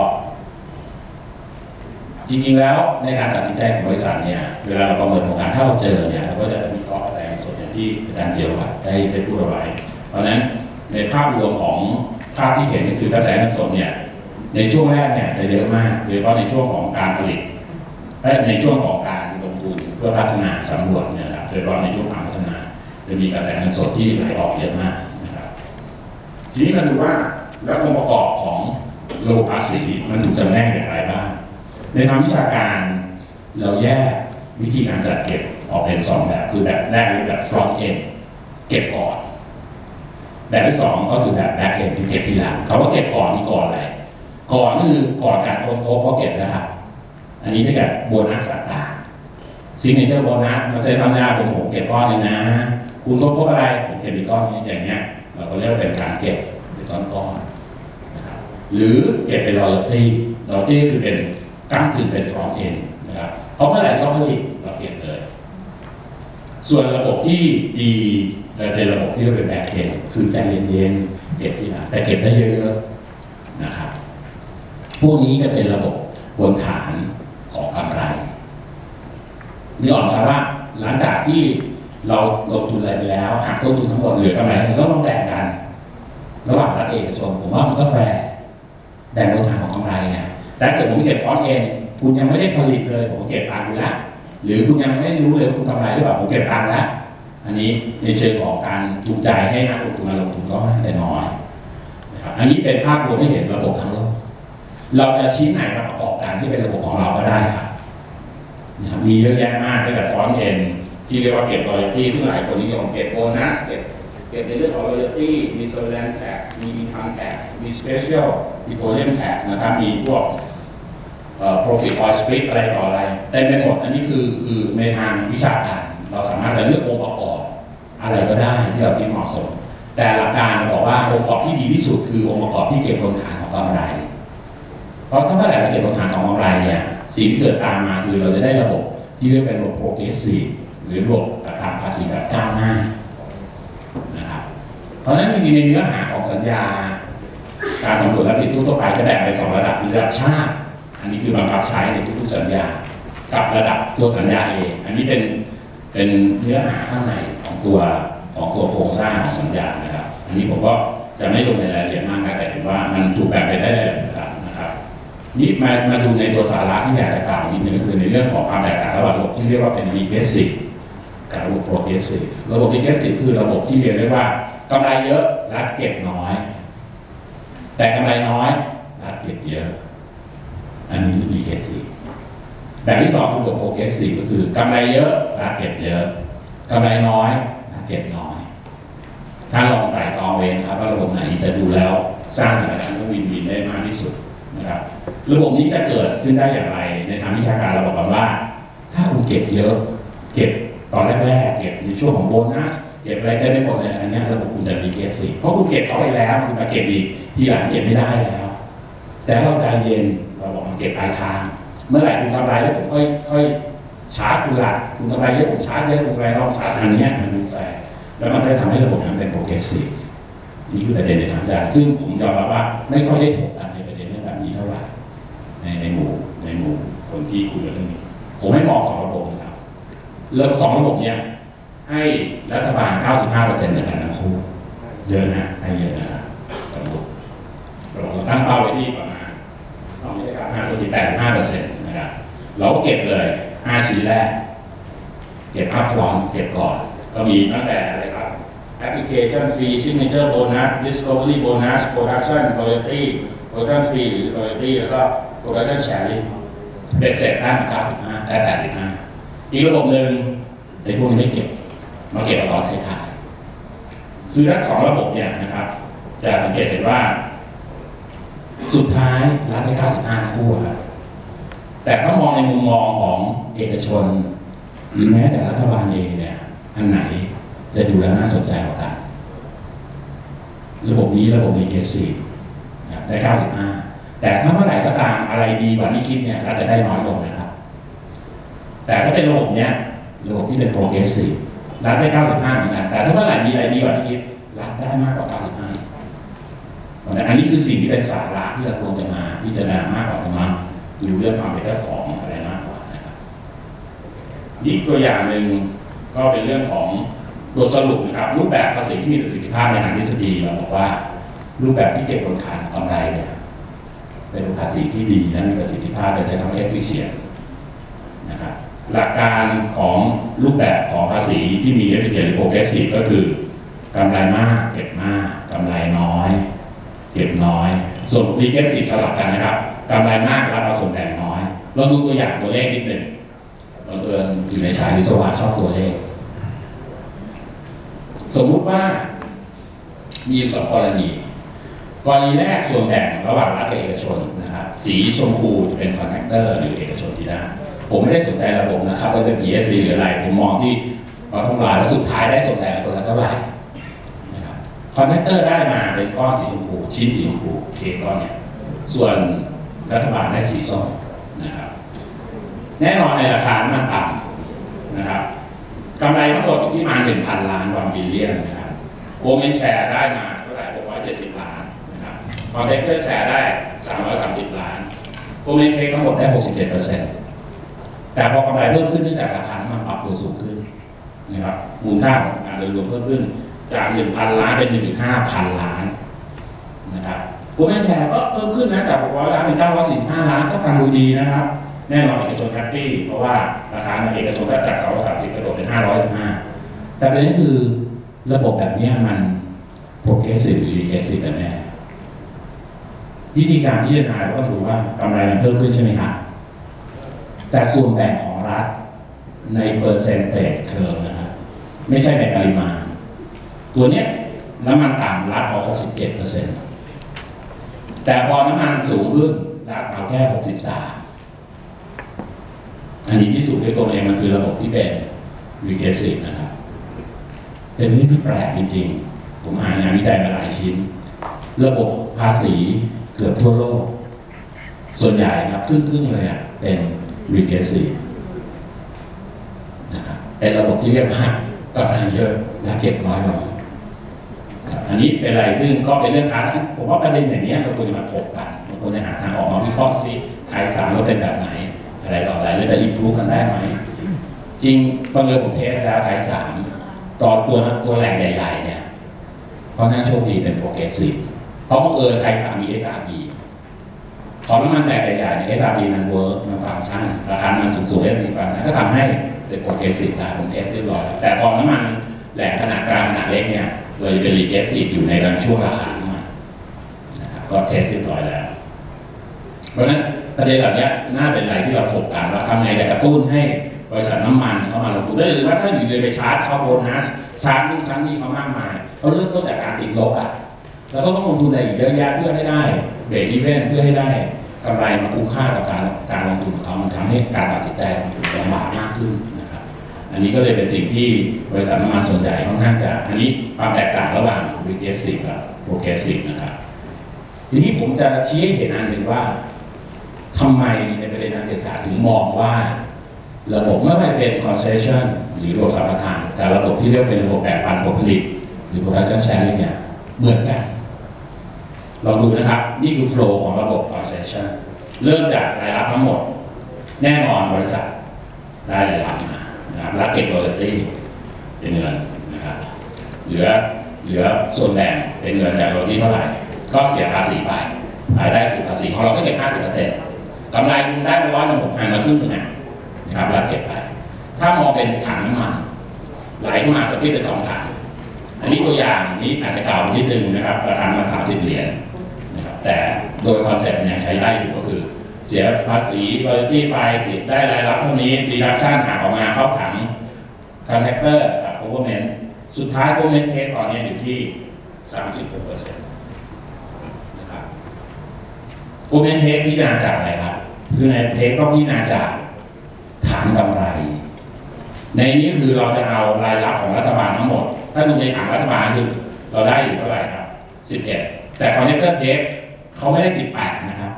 จริงๆแล้วในการตัดสินใจของบริษัทเนี่ยเวลาเราประเมินโครงการถ้าเราเจอเนี่ยเราก็จะวิเคราะห์กระแสเงินสดอย่างที่อาจารย์เจียวได้ได้พูดเอาไว้เพราะนั้นในภาพรวมของภาพที่เห็นก็คือกระแสเงินสดเนี่ยในช่วงแรกเนี่ยจะเยอะมากโดยเฉพาะในช่วงของการผลิตและในช่วงของการลงทุนเพื่อพัฒนาสำรวจเนี่ยนะครับโดยเฉพาะในช่วงการพัฒนาจะมีกระแสเงินสดที่ไหลออกเยอะมากนะครับทีนี้มาดูว่าแล้วองค์ประกอบของระบบภาษีมันถูกจำแนกอย่างไรบ้างในทางวิชาการเราแยกวิธีการจัดเก็บออกเป็นสองแบบคือแบบแรกคือแบบ front end เก็บก่อนแบบที่สองก็คือแบบ back end คือเก็บทีหลังเขาว่าเก็บก่อนนี่ก่อนอะไรก่อนก็คือก่อนการค้นพบก็เก็บนะครับอันนี้ได้แบบโบนัสต่างๆซิกเนเจอร์โบนัสมาเซ็นสัญญาผมผมเก็บก้อนนึงนะคุณค้นพบอะไรผมเก็บอีกก้อนนี้อย่างเงี้ยเราก็เรียกว่าเป็นการเก็บเป็นก้อนๆนะครับหรือเก็บเป็น royalty royalty คือเป็นตั้งถึงเป็น front end นะครับเพราะเมื่อไหร่ก็ผลิตเราเก็บเลยส่วนระบบที่ดีจะเป็นระบบที่เรียกเป็น back end คือใจเย็นๆเก็บทีหลังแต่เก็บได้เยอะๆนะครับพวกนี้จะเป็นระบบบนฐานของกำไรนี่ออกมาว่าหลังจากที่เราลงทุนอะไรไปแล้วหักต้นทุนทั้งหมดเหลือกำไรเราต้องลองแบ่งกันระหว่างรัฐเอกชนผมว่ามันก็แฟร์แบ่งบนฐานของกำไรไงแต่ถ้าเกิดผมเก็บฟอนต์เองคุณยังไม่ได้ผลิตเลยผมเก็บตังค์อยู่แล้วหรือคุณยังไม่รู้เลยคุณกำไรหรือเปล่าผมเก็บตังค์แล้วอันนี้ในเชิงของการจูงใจให้นักลงทุนมาลงทุนก็น่าจะน้อยนะครับอันนี้เป็นภาพรวมให้เห็นระบบทั้งโลกเราจะชี้ไหนมาประกอบกันที่เป็นระบบของเราก็ได้ครับมีเยอะแยะมากตั้งแต่ฟอนต์เอ็นที่เรียกว่าเก็บ royalty ซึ่งหลายคนนิยมเก็บโบนัสเก็บเก็บในเรื่องของ royalty มี surveillance tax มี income tax มี special petroleum tax นะครับมีพวก profit oil split อะไรต่ออะไรได้ไปหมดอันนี้คือคือในทางวิชาการเราสามารถจะเลือกองค์ประกอบอะไรก็ได้ที่เราคิดเหมาะสมแต่หลักการบอกว่าองค์ประกอบที่ดีที่สุดคือองค์ประกอบที่เก็บบนฐานของกำไรเพราะถ้าเมื่อไหร่เราเก็บบนฐานของกำไรเนี่ยสิ่งที่เกิดตามมาคือเราจะได้ระบบที่เรียกเป็นระบบ progressive หรือระบบอัตราภาษีแบบก้าวหน้านะครับเพราะฉะนั้นในเนื้อหาของสัญญาการสำรวจและผลิตทั่วไปจะแบ่งเป็นสองระดับคือระดับชาติอันนี้คือบังคับใช้ในทุกๆสัญญากับระดับตัวสัญญาเองอันนี้เป็นเป็นเนื้อหาข้างในของตัวของตัวโครงสร้างของสัญญานะครับอันนี้ผมก็จะไม่ลงในรายละเอียดมากนะแต่เห็นว่ามันถูกแบ่งไปได้หลายระดับนะครับนี่มามาดูในตัวสาระที่อยากจะกล่าวนิดนึงก็คือในเรื่องของความแตกต่างระหว่างระบบที่เรียกว่าเป็น regressive กับระบบ progressive ระบบ regressive คือระบบที่เรียกได้ว่ากำไรเยอะรัฐเก็บน้อยแต่กำไรน้อยรัฐเก็บเยอะอันนี้ regressive แบบที่สองคือระบบ progressive ก็คือกำไรเยอะรัฐเก็บเยอะกำไรน้อยรัฐเก็บน้อยถ้าลองไต่ตองเองครับว่าระบบไหนจะดูแล้วสร้างสถานการณ์วินวินได้มากที่สุดนะครับระบบนี้จะเกิดขึ้นได้อย่างไรในทางวิชาการเราบอกกันว่าถ้าคุณเก็บเยอะเก็บตอนแรกๆเก็บในช่วงของโบนัสเก็บอะไรได้ไม่หมดเลยอันนี้ระบบคุณจะมีเกสเพราะคุณเก็บเขาไปแล้วคุณมาเก็บอีกทีหลังเก็บไม่ได้แล้วแต่เราใจเย็นเราบอกมันเก็บปลายทางเมื่อไหร่คุณกำไรแล้วผมค่อยค่อยชาร์จคุณละคุณกำไรเยอะผมชาร์จเยอะคุณกำไรน้องชาร์จอันนี้มันดูแฟร์แล้วมันจะทำให้ระบบมันเป็นโปรเกรสซีฟนี่คือประเด็นในทางการซึ่งผมยอมรับว่าไม่ค่อยได้ถกกันในประเด็นเรื่องแบบนี้เท่าไหร่ในในหมู่ในหมู่คนที่คุยเรื่องนี้ผมให้มองสองระบบครับเริ่มสองระบบเนี้ยให้รัฐบาล เก้าสิบห้าเปอร์เซ็นต์ ในการทั้งคู่เยอะนะให้เยอะนะครับระบบเราตั้งเป้าไว้ที่ประมาณต้องมีการห้าสิบแปดสิบห้าเปอร์เซ็นต์นะครับเราก็เก็บเลยห้าชิ้นแรกเก็บอัพฟรอนต์เก็บก่อนก็มีตั้งแต่อะไรครับ application fee signature bonus discovery bonus production royalty production fee หรือ royalty แล้วก็ production sharing เป็นเสร็จได้เก้าสิบห้าได้แปดสิบห้าอีกระบบหนึ่งในพวกนี้ไม่เก็บมาเก็บตอนท้ายๆคือทั้งสองระบบเนี่ยนะครับจะสังเกตเห็นว่าสุดท้ายรัฐได้เก้าสิบห้าคู่ครับแต่ถ้ามองในมุมมองของเอกชนหรือแม้แต่รัฐบาลเองเนี่ยอันไหนจะดูแล้วน่าสนใจกว่ากันระบบนี้ระบบรีเกสซีได้เก้าสิบห้าแต่ถ้าเมื่อไหร่ก็ตามอะไรดีกว่าที่คิดเนี่ยเราจะได้น้อยลงนะครับแต่ถ้าเป็นระบบเนี้ยระบบที่เป็นโปรเกรสซีฟรัฐได้เก้าสิบห้าเหมือนกันแต่ถ้าเมื่อไหร่มีอะไรดีกว่าที่คิดรัฐได้มากกว่าเก้าสิบห้าเพราะฉะนั้นอันนี้คือสิ่งที่เป็นสาระที่เราควรจะมาพิจารณามากกว่าจะมาดูเรื่องความเป็นเจ้าของอะไรมากกว่านะครับอีกตัวอย่างหนึ่งก็เป็นเรื่องของบทสรุปนะครับรูปแบบภาษีที่มีประสิทธิภาพในทางทฤษฎีเราบอกว่ารูปแบบที่เก็บบนฐานกำไรเนี่ยเป็นภาษีที่ดีและมีประสิทธิภาพโดยใช้คำว่า efficient นะครับหลักการของรูปแบบของภาษีที่มี efficient หรือ progressive ก็คือกำไรมากเก็บมากกำไรน้อยเก็บน้อยส่วน regressive สลับกันนะครับกำไรมากรับเอาส่วนแบ่งน้อยเราดูตัวอย่างตัวเลขนิดหนึ่งเราเดินอยู่ในสายวิศวะชอบตัวเลขสมมุติว่ามีสองกรณีกรณีแรกส่วนแบ่งระหว่างรัฐกับเอกชนนะครับสีชมพูจะเป็นคอนแทคเตอร์หรือเอกชนที่ได้ผมไม่ได้สนใจระบบนะครับว่าเป็น พี เอส ซี หรืออะไรผมมองที่เราทำลายแล้วสุดท้ายได้ส่วนแบ่งตัวละเท่าไหร่นะครับคอนแทคเตอร์ได้มาเป็นก้อนสีชมพูชิ้นสีชมพูเคก้อนเนี่ยส่วนรัฐบาลได้สีส้มนะครับแน่นอนในราคามันต่ำนะครับกำไรทั้งหมดอยู่ที่ประมาณ หนึ่งพัน ล้านวันบิลเลียนนะครับโกลเมนแชร์ได้มาเท่าไหร่หกร้อยเจ็ดสิบล้านนะครับคอนเทคเตอร์แชร์ได้สามร้อยสามสิบล้านโกลเมนเทคทั้งหมดได้ หกสิบเจ็ดเปอร์เซ็นต์ แต่พอกำไรเพิ่มขึ้นเนื่องจากราคามันปรับตัวสูงขึ้นนะครับมูลค่าของการโดยรวมเพิ่มขึ้นจาก หนึ่งพัน ล้านเป็น หนึ่งจุดห้า พันล้านนะครับโกลเมนแชร์ก็เพิ่มขึ้นนะจากหกร้อยล้านเป็นเก้าร้อยสี่สิบห้าล้านก็ฟังดูดีนะครับแน่นอนเอกชนแฮปปี้เพราะว่าราคาเอกชนก็จากสองร้อยสามสิบกระโดดเป็นห้าร้อยสิบห้าแต่ประเด็นคือระบบแบบนี้มัน progressive หรือ regressive กันแน่วิธีการพิจารณาเราต้องดูว่ากำไรมันเพิ่มขึ้นใช่ไหมครับแต่ส่วนแบ่งของรัฐในเปอร์เซ็นต์เทจเทอมนะครับไม่ใช่ในปริมาณตัวเนี้ยน้ำมันต่ำรัฐเอา หกสิบเจ็ดเปอร์เซ็นต์ แต่พอน้ำมันสูงขึ้นรัฐเอาแค่ หกสิบสามอันนี้ที่สุดด้วยตัวเองมันคือระบบที่เป็น regressive นะครับเป็นเรื่องที่แปลกจริงๆผมอ่านงานวิจัยมาหลายชิ้นระบบภาษีเกือบทั่วโลกส่วนใหญ่ครับครึ่งๆเลยอ่ะเป็น regressive นะครับเป็นระบบที่เรียกว่ากำไรเยอะและเก็บน้อยลงอันนี้เป็นอะไรซึ่งก็เป็นเรื่องค้าผมว่าประเด็นอย่างนี้เราควรจะมาถกกันเราควรจะหาทางออกมาวิเคราะห์ซิไทยสามเราเป็นแบบไหนอะไรต่ออะไรแล้วจะอิมพรูฟกันได้ไหมจริงบางเรื่องผมเทสแล้วไทยสามตอนตัวตัวแหล่งใหญ่ๆเนี่ยเพราะน่าโชคดีเป็นโปรเกรสซีฟเพราะบังเอิญไทยสามมี เอส อาร์ พี ของน้ำมันแหล่งใหญ่ๆเนี่ย เอส อาร์ พี มันเวิร์กมันฟังก์ชันราคามันสูงๆเอส อาร์ พี ฟังก์ชันก็ทำให้เป็นโปรเกรสซีฟได้ผมเทสเรียบร้อยแล้วแต่พอน้ำมันแหล่งขนาดกลางขนาดเล็กเนี่ยเลยเป็นรีเกรสซีฟอยู่ในบางช่วงราคาน้ำมันนะครับก็เทสเรียบร้อยแล้วเพราะฉะนั้นประเด็นแบบนี้น่าเป็นอะไรที่เราถกกันว่าทำไงจะกระตุ้นให้บริษัทน้ำมันเข้ามาลงทุนได้หรือว่าถ้าอยู่ในไปชาร์จเขาโบนัสชาร์จนู่นชาร์จนี่เขามากมายเขาเริ่มต้นจากการติดลบอ่ะแล้วก็ต้องลงทุนอะไรอีกเยอะแยะเพื่อให้ได้เบรกอีเวนต์เพื่อให้ได้กำไรมาคุ้มค่ากับการการลงทุนของเขามันทำให้การตัดสินใจลงทุนลำบากมากขึ้นนะครับอันนี้ก็เลยเป็นสิ่งที่บริษัทน้ำมันส่วนใหญ่ค่อนข้างจะอันนี้ความแตกต่างระหว่าง regressive กับ progressive นะครับทีนี้ผมจะชี้ให้เห็นอันหนึ่งว่าทำไมในประเด็นการศึกษาถึงมองว่าระบบไม่ว่าจะเป็น concession หรือระบบสัมปทานแต่ระบบที่เรียกเป็นระบบแบ่งปันผลผลิตหรือ production sharing เนี่ยเหมือนกันลองดูนะครับนี่คือ flow ของระบบ concession เริ่มจากรายรับทั้งหมดแน่นอนบริษัทได้รายรับมานะครับรับเก็บ royalty เป็นเงินนะครับเหลือเหลือส่วนแบ่งเป็นเงินจาก royalty เท่าไหร่ก็เสียภาษีไปรายได้สู่ภาษีของเราก็เก็บ ห้าสิบเปอร์เซ็นต์ กำไรคุณได้มาร้อยละหกพันมาครึ่งหนึ่งนะครับแล้วเก็บไปถ้ามองเป็นถังน้ำมันไหลเข้ามาสปิดเป็นสองถังอันนี้ตัวอย่างนี้อาจจะเก่านิดนึงนะครับราคามาสามสิบเหรียญนะครับแต่โดยคอนเซ็ปต์เนี่ยใช้ได้อยู่ก็คือเสียภาษี royalty ไฟเสียได้รายรับเท่านี้ deduction หักออกมาเข้าถัง contractor กับ government สุดท้าย government take ตอนนี้อยู่ที่ สามสิบหกเปอร์เซ็นต์ นะครับ government take พิจารณาจากอะไรครับคือใน take ก็พิจารณาจากฐานกำไรในนี้คือเราจะเอารายรับของรัฐบาลทั้งหมดถ้าดูในฐานรัฐบาลคือเราได้อยู่เท่าไหร่ครับสิบเอ็ดแต่ connector take เขาไม่ได้สิบแปดนะครับ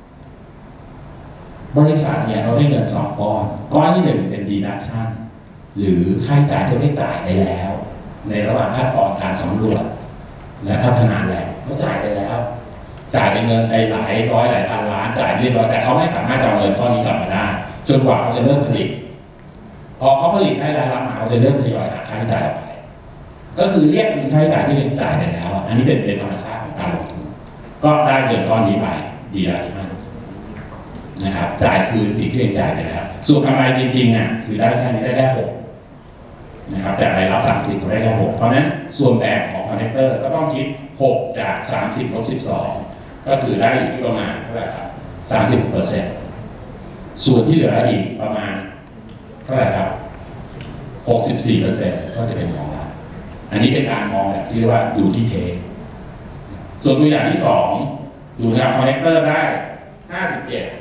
บริษัทเนี่ยเขาได้เงินสองก้อนก้อนที่หนึ่งเป็น deduction หรือค่าใช้จ่ายที่ได้จ่ายไปแล้วในระหว่างขั้นตอนการสำรวจและพัฒนาแหล่งเขาจ่ายไปแล้วจ่ายเป็นเงินไปหลายร้อยหลายพันล้านจ่ายเรียบร้อยแต่เขาไม่สามารถจะเอาเงินก้อนนี้กลับมาได้จนกว่าเขาจะเริ่มผลิตพอเขาผลิตได้รายรับมาเขาจะเริ่มทยอยหักค่าใช้จ่ายออกไปก็คือเรียกเป็นค่าใช้จ่ายที่เป็นจ่ายไปแล้วอันนี้เป็นเป็นธรรมชาติของการลงทุนก็ได้เงินก้อนนี้ไปดีอะไรมากนะครับจ่ายคือสิ่งที่เป็นจ่ายไปแล้วส่วนกำไรจริงๆอ่ะคือได้แค่นี้ได้แค่หกนะครับจากรายรับสามสิบเขาได้แค่หกเพราะนั้นส่วนแบ่งของคอนเนคเตอร์ก็ต้องคิดหกจากสามสิบลบสิบสองก็คือได้อยู่ที่ประมาณเท่าไหร่ครับสามสิบเปอร์เซ็นต์ส่วนที่เหลืออีกประมาณเท่าไหร่ครับหกสิบสี่เปอร์เซ็นต์ก็จะเป็นของเราอันนี้เป็นการมองแบบที่เรียกว่าดูที่เทคส่วนตัวอย่างที่สองดูนะครับคอนเนคเตอร์ได้ห้าสิบเจ็ด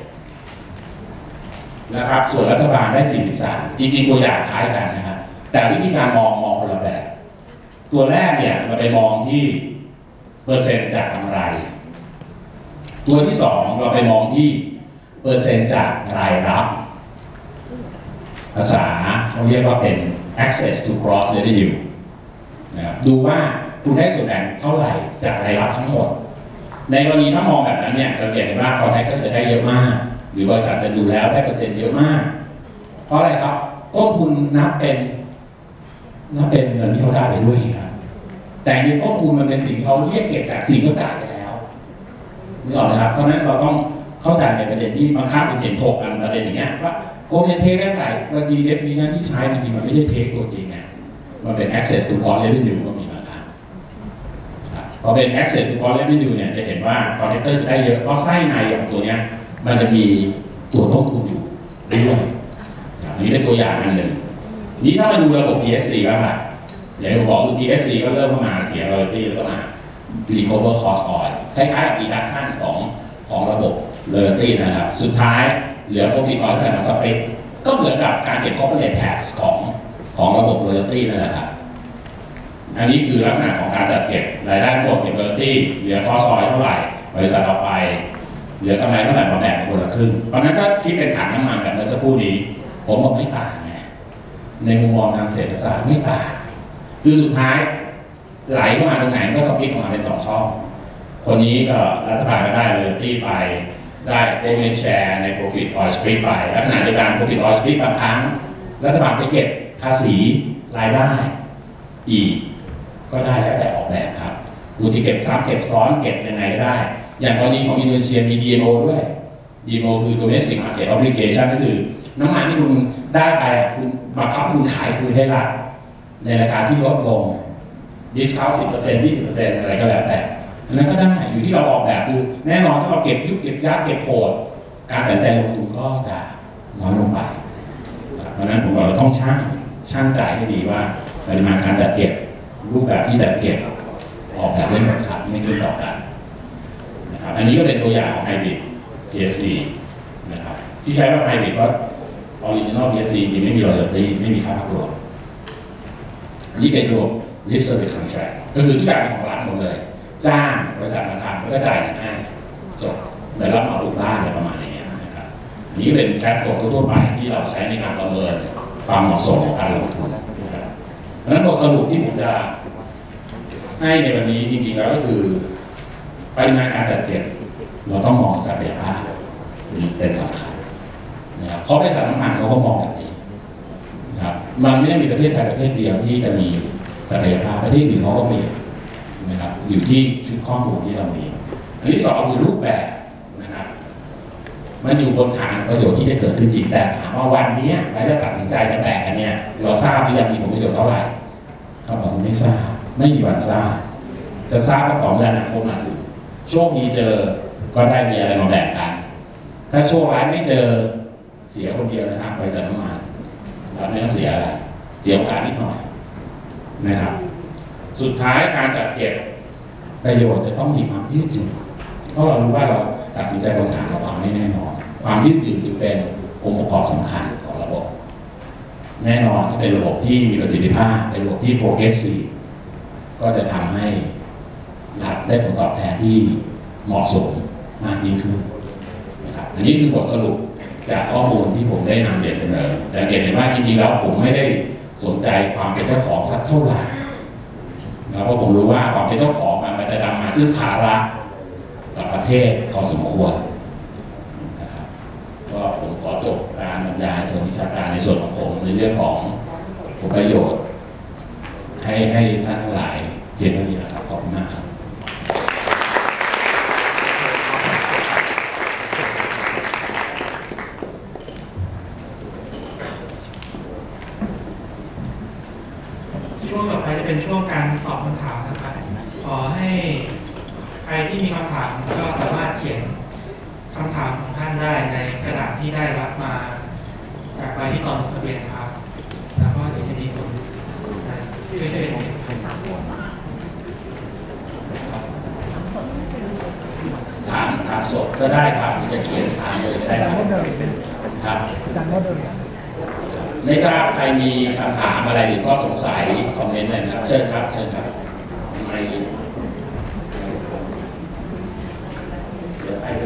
นะครับส่วนรัฐบาลได้สี่สิบสามจริงๆตัวอย่างคล้ายกันนะครับแต่วิธีการมองมองคนละแบบตัวแรกเนี่ยเราไปมองที่เปอร์เซ็นต์จากกำไรตัวที่สองเราไปมองที่เปอร์เซ็นต์จากรายรับภาษาเขาเรียกว่าเป็น access to gross revenue นะครับดูว่าคุณได้ส่วนแบ่งเท่าไหร่จากรายรับทั้งหมดในกรณีถ้ามองแบบนั้นเนี่ยเราเห็นว่าคอนแทคก็จะได้เยอะมากหรือบริษัทจะดูแล้วได้เปอร์เซ็นต์เยอะมากเพราะอะไรครับต้นทุนนับเป็นนับเป็นเงินที่เขาได้ไปด้วยครับแต่ในต้นทุนมันเป็นสิ่งเขาเรียกเก็บจากสิ่งที่จ่ายไปแล้วนี่ออกไหมครับเพราะฉะนั้นเราต้องเข้าใจในประเด็นที่บางครั้งผมเห็นถกกันประเด็นอย่างเงี้ยว่าโกลเด้นเทคได้เท่าไหร่บางที definition ที่ใช้บางทีมันไม่ใช่เทคตัวจริงไงมันเป็น access to gross revenue ก็มีบางครั้งพอเป็น access to gross revenue เนี่ยจะเห็นว่า connector จะได้เยอะเพราะไส้ในอย่างตัวเนี้ยมันจะมีตัวต้นทุนอยู่ด้วยอันนี้เป็นตัวอย่างอันหนึ่งนี้ถ้ามาดูระบบ พี เอส ซี บ้างล่ะอย่างที่ผมบอกคือ พี เอส ซี ก็เริ่มเข้ามาเสีย royalty แล้วก็มา recover cost oil คล้ายๆกับ deduction ของของระบบ royalty นะครับสุดท้ายเหลือ profit oil ที่มาสเปคก็เหมือนกับการเก็บ corporate tax ของของระบบ royalty นั่นแหละครับอันนี้คือลักษณะของการจัดเก็บรายได้ทั้งหมดเก็บ royalty เหลือ cost oil เท่าไหร่บริษัทเอาไปเหลือกำไรเท่าไหร่มาแบ่งคนละครึ่งเพราะนั้นก็คิดเป็นถังน้ำมันแบบเมื่อสักครู่นี้ผมบอกไม่ต่างไงในมุมมองทางเศรษฐศาสตร์ไม่ต่างคือสุดท้ายไหลเข้ามาตรงไหนก็สปิทออกมาเป็นสองช่องคนนี้ก็รัฐบาลก็ได้เลยที่ไปได้โอเมนแชร์ใน profit oil split ไปและขณะเดียวกัน profit oil split บางครั้งรัฐบาลไปเก็บภาษีรายได้อีกก็ได้แล้วแต่ออกแบบครับคุณที่เก็บซ้ำเก็บซ้อนเก็บยังไงก็ได้อย่างกรณีของอินโดนีเซียมี ดี เอ็ม โอ ด้วย ดี เอ็ม โอ คือ Domestic Market Obligation ก็คือน้ำมันที่คุณได้ไปคุณบังคับคุณขายคืนได้ละในราคาที่ลดลง discount สิบเปอร์เซ็นต์ ยี่สิบเปอร์เซ็นต์ อะไรก็แล้วแต่อันนั้นก็ได้อยู่ที่เราออกแบบคือแน่นอนถ้าเราเก็บยุบเก็บยับเก็บโหดการตัดสินใจลงทุนก็จะน้อยลงไปเพราะนั้นผมบอกเราต้องช่างช่างใจให้ดีว่าปริมาณการจัดเก็บรูปแบบที่จัดเก็บออกแบบได้หมดครับไม่ขึ้นต่อกันอันนี้ก็เป็นตัวอย่างของ Hybrid พี เอส ซี นะครับที่ใช้ว่า Hybrid ว่า Original พี เอส ซี ที่ไม่มี royalty ไม่มีค่าพักรวมอันนี้เป็นตัว Risk Service Contract ก็คือทุกอย่างเป็นของรัฐหมดเลยจ้างบริษัทมาทำแล้วก็จ่ายเงินให้จบได้รับเหมาลูกบ้านอะไรประมาณนี้นะครับอันนี้เป็นแคชโฟลว์ทั่วไปที่เราใช้ในการประเมินความเหมาะสมของการลงทุนนะครับเพราะฉะนั้นบทสรุปที่ผมจะให้ในวันนี้จริงๆแล้วก็คือปริมาณการจัดเก็บเราต้องมองศักยภาพเป็นสำคัญนะครับเพราะบริษัทน้ำมันเขาก็มองแบบนี้นะครับมันไม่ได้มีประเทศไทยประเทศเดียวที่จะมีศักยภาพประเทศอื่นเขาก็มีนะครับอยู่ที่ชุดข้อมูลที่เรามีอันที่สองคือรูปแบบนะครับมันอยู่บนฐานประโยชน์ที่จะเกิดขึ้นจริงแต่ถามว่าวันนี้เราจะตัดสินใจจะแตกกันเนี่ยเราทราบหรือยังมีผลประโยชน์เท่าไหร่เขาบอกไม่ทราบไม่มีวันทราบจะทราบก็ต่อเมื่ออนาคตมาถึงโชคดีเจอก็ได้มีอะไรมาแบ่งกันถ้าโชคร้ายไม่เจอเสียคนเดียวนะครับบริษัทน้ำมันเราไม่ต้องเสียอะไรเสียโอกาสนิดหน่อยนะครับสุดท้ายการจัดเก็บประโยชน์จะต้องมีความยืดหยุ่นเพราะเรารู้ว่าเราตัดสินใจบนฐานของความไม่แน่นอนความยืดหยุ่นจึงเป็นองค์ประกอบสำคัญของระบบแน่นอนถ้าเป็นระบบที่มีประสิทธิภาพเป็นระบบที่ progressive ก็จะทำให้รัฐได้ผลตอบแทนที่เหมาะสมมากยิ่งขึ้นนะครับอันนี้คือบทสรุปจากข้อมูลที่ผมได้นำเรียนเสนอแต่เห็นว่าจริงๆแล้วผมไม่ได้สนใจความเป็นเจ้าของสักเท่าไหร่แล้วเพราะผมรู้ว่าความเป็นเจ้าของมันจะนำมาซึ่งภาระกับประเทศพอสมควรนะครับก็ผมขอจบการบรรยายส่วนวิชาการในส่วนของผมในเรื่องของผลประโยชน์ให้ให้ท่านทั้งหลายเพียงเท่านี้นะครับขอบคุณมากครับช่วงต่อไปจะเป็นช่วงการตอบคำถามนะครับขอให้ใครที่มีคำถามก็สามารถเขียนคำถามของท่านได้ในกระดาษที่ได้รับมาจากใบที่ตอนลงทะเบียนครับแล้วก็เดี๋ยวจะมีคนช่วยๆถามถามสดก็ได้ครับจะเขียนถามเลยก็ได้ครับครับไม่ทราบใครมีคำถามอะไรหรือข้อสงสัยคอมเมนต์เลยครับเชิญครับเชิญครับไม่เดี๋ยวให้ดู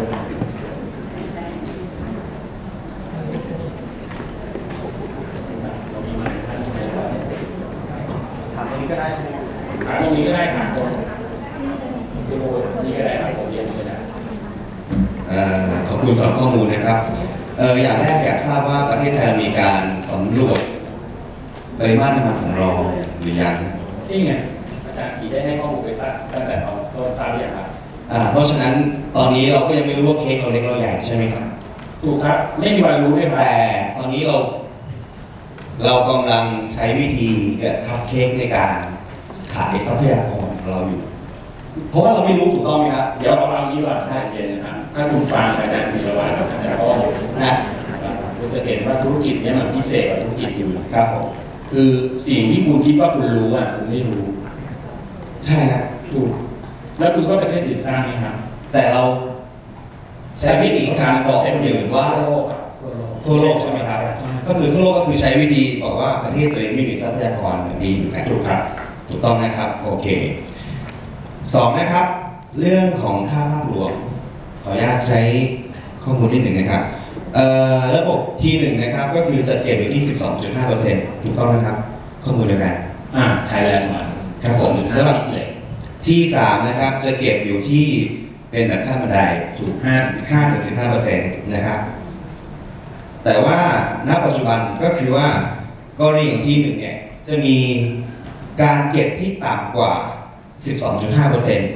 ถามตรงนี้ก็ได้ถามตรงนี้ก็ได้ถามตรงนี้ก็ได้ครับผมเรียนก็ได้ขอบคุณสำหรับข้อมูลนะครับเอออย่างแรกอยากทราบว่าประเทศไทยมีการสำรวจปริมาณน้ำมันสำรองหรือยังนี่ไงอาจารย์ขี่ได้ให้ข้อมูลไปสักตั้งแต่ตอนต้นตามอย่างครับอ่าเพราะฉะนั้นตอนนี้เราก็ยังไม่รู้ว่าเค้กเราเล็กเราใหญ่ใช่ไหมครับถูกครับไม่มีวันรู้เลยครับแต่ตอนนี้เราเรากำลังใช้วิธีคัพเค้กในการขายทรัพยากรของเราอยู่เพราะว่าเราไม่รู้ถูกต้องไหมครับเดี๋ยวเราเอางี้ว่าใจเย็นนะครับถ้าคุณฟังอาจารย์ธีรวัตรอาจารย์ก็นะคุณจะเห็นว่าธุรกิจนี้มันพิเศษกว่าธุรกิจอื่นครับผมคือสิ่งที่คุณคิดว่าคุณรู้อ่ะคุณไม่รู้ใช่ครับถูกแล้วคุณก็ประเทศอื่นสร้างไหมครับแต่เราใช้วิธีการบอกคนอื่นว่าทั่วโลกใช่ไหมครับก็คือทั่วโลกก็คือใช้วิธีบอกว่าประเทศตัวเองไม่มีทรัพยากรดีอยู่กันถูกครับถูกต้องนะครับโอเคสองนะครับเรื่องของค่าภาพรวมขออนุญาตใช้ข้อมูลนิดหนึ่งนะครับระบบ ที หนึ่ง นะครับก็คือจัดเก็บอยู่ที่ สิบสองจุดห้าเปอร์เซ็นต์ ถูกต้องนะครับข้อมูลเดียวกันอ่าไทยแลนด์วันครับผมสำหรับ ที สาม นะครับจะเก็บอยู่ที่เป็นแบบขั้นบันไดถูกห้าถึงสิบห้าเปอร์เซ็นต์ นะครับแต่ว่าณปัจจุบันก็คือว่ากรณีของ ที หนึ่ง เนี่ยจะมีการเก็บที่ต่ำกว่า สิบสองจุดห้าเปอร์เซ็นต์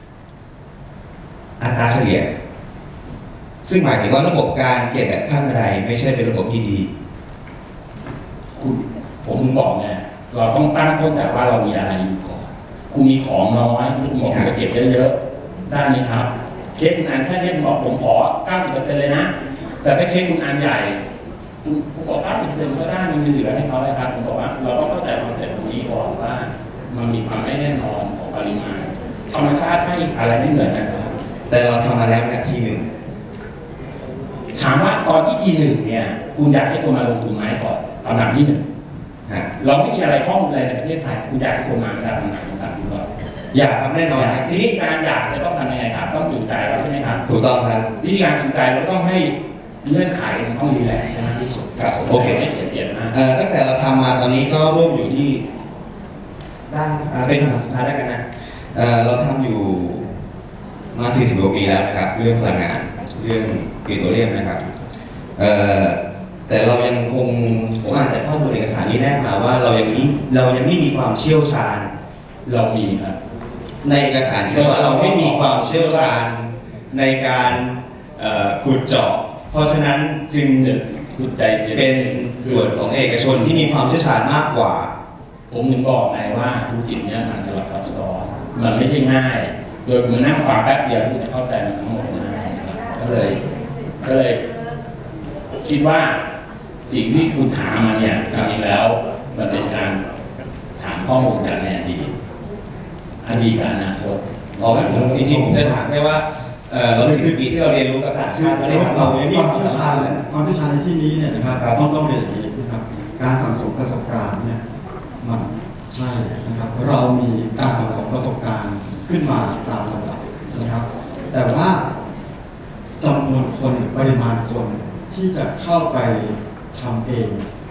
อัตราเฉลี่ยซึ่งหมายถึงว่าระบบการเก็บแบบขั้นบันไดไม่ใช่เป็นระบบที่ดีคุณผมบอกไงเราต้องตั้งต้นจากว่าเรามีอะไรอยู่ก่อนคุณมีของน้อยคุณบอกจะเก็บเยอะๆได้ไหมครับเค้กคุณอันแค่นี้คุณบอกผมขอ เก้าสิบเปอร์เซ็นต์ เลยนะแต่ถ้าเค้กคุณอันใหญ่คุณบอก เก้าสิบเปอร์เซ็นต์ ก็ได้มีเหลือให้เขาเลยครับผมบอกว่าเราต้องเข้าใจคอนเซ็ปต์ตรงนี้ก่อนว่ามันมีความไม่แน่นอนของปริมาณธรรมชาติให้อะไรไม่เหมือนกันครับแต่เราทำมาแล้วเนี่ยทีหนึ่งถามว่าตอนที่ทีหนึ่งเนี่ยคุณอยากให้คนมาลงทุนไหมก่อนคำถามที่หนึ่งเราไม่มีอะไรข้อมูลอะไรในประเทศไทยคุณอยากให้คนมาไหมครับคำถามคำถามที่ว่าอยากทำแน่นอนทีนี้การอยากจะต้องทำยังไงครับต้องจูงใจเราใช่ไหมครับถูกต้องครับวิธีการจูงใจเราต้องให้เงื่อนไขมันต้องดีแลใช่ไหมที่สุดครับโอเคไม่เสียเปรียบนะตั้งแต่เราทำมาตอนนี้ก็ร่วมอยู่ที่ด้านเป็นคำถามสุดท้ายแล้วกันนะเราทำอยู่มาสี่สิบกว่าปีแล้วนะครับเรื่องพลังงานเรื่องปิโตรเลียมนะครับแต่เรายังคงผมอ่านจากข้อมูลเอกสารนี้แนบมาว่าเรายังมีเรายังไม่มีความเชี่ยวชาญเรามีครับในเอกสารที่ว่าเราไม่มีความเชี่ยวชาญในการขุดเจาะเพราะฉะนั้นจึงเป็นส่วนของเอกชนที่มีความเชี่ยวชาญมากกว่าผมถึงบอกไงว่าธุรกิจนี้มันสลับซับซ้อนมันไม่ใช่ง่ายโดยคุณนั่งฟังแป๊บเดียวคุณจะเข้าใจมันทั้งหมดนะก็เลยก็เลยคิดว่าสิ่งที่คุณถามมาเนี่ยจริงๆแล้วมันเป็นการถามข้อมูลจากในอดีตอดีตกับอนาคตอ๋อผมจริงๆผมจะถามแค่ว่าเราสิบปีที่เราเรียนรู้กับต่างชาติเราได้เราไม่มีความเชี่ยวชาญความเชี่ยวชาญในที่นี้เนี่ยนะครับต้องต้องเรียนอย่างนี้นะครับการสั่งสมประสบการณ์เนี่ยมันใช่นะครับเรามีการสั่งสมประสบการณ์ขึ้นมาตามลำดับนะครับแต่ว่าจำนวนคนปริมาณคนที่จะเข้าไปทำเอง